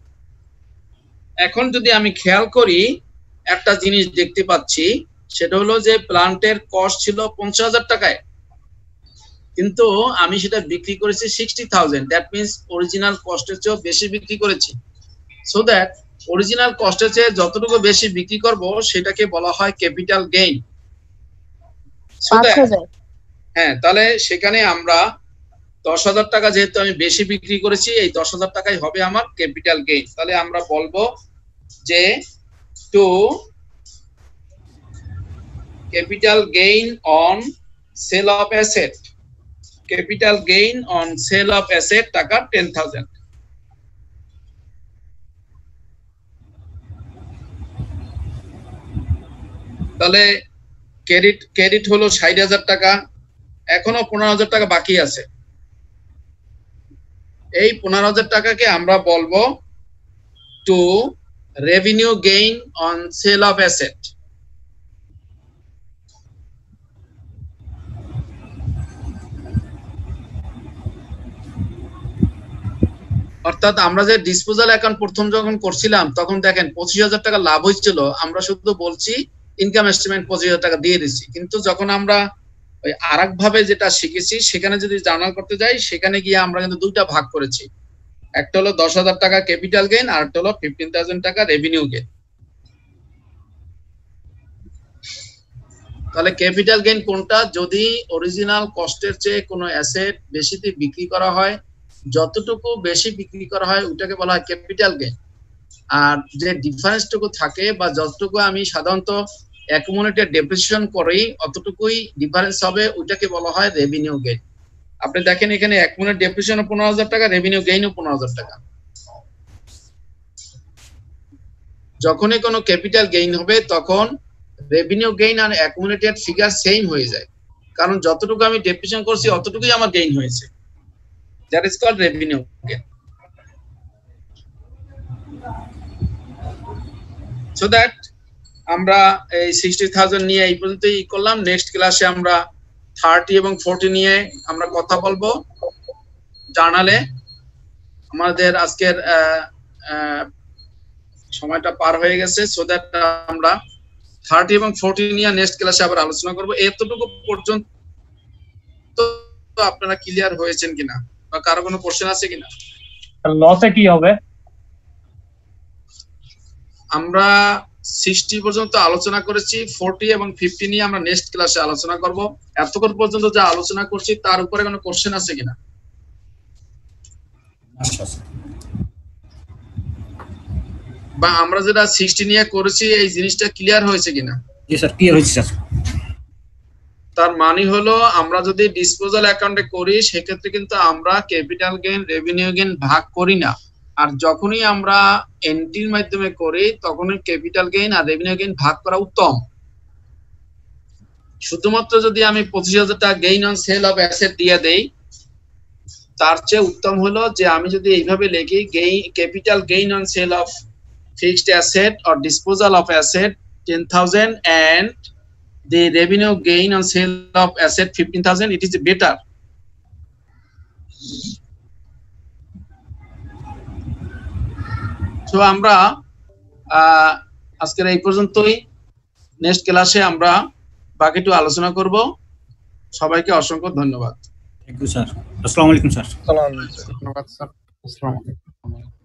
এখন যদি আমি খেয়াল করি একটা জিনিস দেখতে পাচ্ছি, সেটা হলো যে প্লান্টের কস্ট ছিল 50000 টাকায়, কিন্তু আমি সেটা বিক্রি করেছি 60000। দ্যাট মিন্স অরিজিনাল কস্টের চেয়ে বেশি বিক্রি করেছি। সো দ্যাট অরিজিনাল কস্টের চেয়ে যতটুকু বেশি বিক্রি করব সেটাকে বলা হয় ক্যাপিটাল গেইন। সো দ্যাট হ্যাঁ, তাহলে সেখানে আমরা 10,000 টাকা যেহেতু আমি বেশি বিক্রি করেছি, এই 10,000 টাকাই হবে আমার ক্যাপিটাল গেইন। তাহলে আমরা বলবো যে to capital gain on sale of asset, capital gain on sale of asset টাকা 10,000। তাহলে ক্রেডিট হলো 60,000 টাকা, এখনো 15,000 টাকা বাকি আছে। এই 15,000 টাকাকে আমরা বলবো to revenue gain on sale of asset. অর্থাৎ আমরা যে ডিসপোজাল অ্যাকাউন্ট প্রথম যখন করছিলাম তখন দেখেন 25,000 টাকা লাভ হয়েছিল, আমরা শুধু বলছি ইনকাম স্টেটমেন্ট 25,000 টাকা দিয়ে দিচ্ছি। কিন্তু যখন আমরা ওই আরেক ভাবে যেটা শিখেছি সেখানে যদি জার্নাল করতে যাই, সেখানে গিয়ে আমরা কিন্তু দুইটা ভাগ করেছি, একটা হলো 10,000 টাকা ক্যাপিটাল গেইন আর একটা হলো 15,000 টাকা রেভিনিউ গেইন। তাহলে ক্যাপিটাল গেইন কোনটা? যদি অরিজিনাল কস্টের চেয়ে কোনো অ্যাসেট বেশিতে বিক্রি করা হয়, যতটুকু বেশি বিক্রি করা হয় ওটাকে বলা হয় ক্যাপিটাল গেইন। আর যে ডিফারেন্সটুকু থাকে বা যতটুকু আমি সাধারণত অ্যাকুমুলেটেড ডেপ্রিসিয়েশন করি অতটুকুই ডিফারেন্স হবে, ওটাকে বলা হয় রেভিনিউ গেইন। আপনি দেখেন এখানে অ্যাকুমুলেটেড ডেপ্রিসিয়েশন 15,000 টাকা, রেভিনিউ গেইনও 15,000 টাকা। যখনই কোনো ক্যাপিটাল গেইন হবে তখন রেভিনিউ গেইন আর অ্যাকুমুলেটেড ফিগার সেম হয়ে যায়, কারণ যতটুকু আমি ডেপ্রিসিয়েশন করছি অতটুকুই আমার গেইন হয়েছে। That is called revenue gain. So that আমরা এই 60,000 নিয়ে এই পর্যন্তই করলাম। নেক্সট ক্লাসে আমরা 30 এবং 40 নিয়ে আমরা কথা বলবো জার্নালে। আমাদের আজকের সময়টা পার হয়ে গেছে, সো দ্যাট আমরা 30 এবং 40 নিয়ে নেক্সট ক্লাসে আবার আলোচনা করব। এতটুকু পর্যন্ত আপনারা ক্লিয়ার হয়েছেন কিনা বা কারো কোনো কোশ্চেন আছে কিনা? লসে কি হবে? আমরা 60 পর্যন্ত আলোচনা করেছি, 40 এবং 50 নিয়ে আমরা নেক্সট ক্লাসে আলোচনা করব। এতক্ষণ পর্যন্ত যা আলোচনা করছি তার উপরে কোনো কোশ্চেন আছে কিনা? বা আমরা যেটা 60 নিয়ে করেছি এই জিনিসটা ক্লিয়ার হয়েছে কিনা? জি স্যার, ক্লিয়ার হয়েছে স্যার। তার মানে হলো আমরা যদি ডিসপোজাল অ্যাকাউন্টে করি সেক্ষেত্রে কিন্তু আমরা ক্যাপিটাল গেইন রেভিনিউ গেইন ভাগ করি না, আর যখনই আমরা এন্ট্রির মাধ্যমে করি তখনই ক্যাপিটাল গেইন আর রেভিনিউ গেইন ভাগ করা উত্তম। শুধুমাত্র যদি আমি 25,000 টাকা gain on sale of asset দিয়ে দেই, তার চেয়ে উত্তম হলো যে আমি যদি এইভাবে লিখি capital gain on sale of fixed asset or disposal of asset 10,000 and the revenue gain on sale of asset 15,000, it is better. So আমরা আজকের এই পর্যন্তই। নেক্সট ক্লাসে আমরা বাকিটুকু আলোচনা করব। সবাইকে অসংখ্য ধন্যবাদ। Thank you sir. আসসালামু আলাইকুম স্যার। ধন্যবাদ স্যার। আসসালামু আলাইকুম।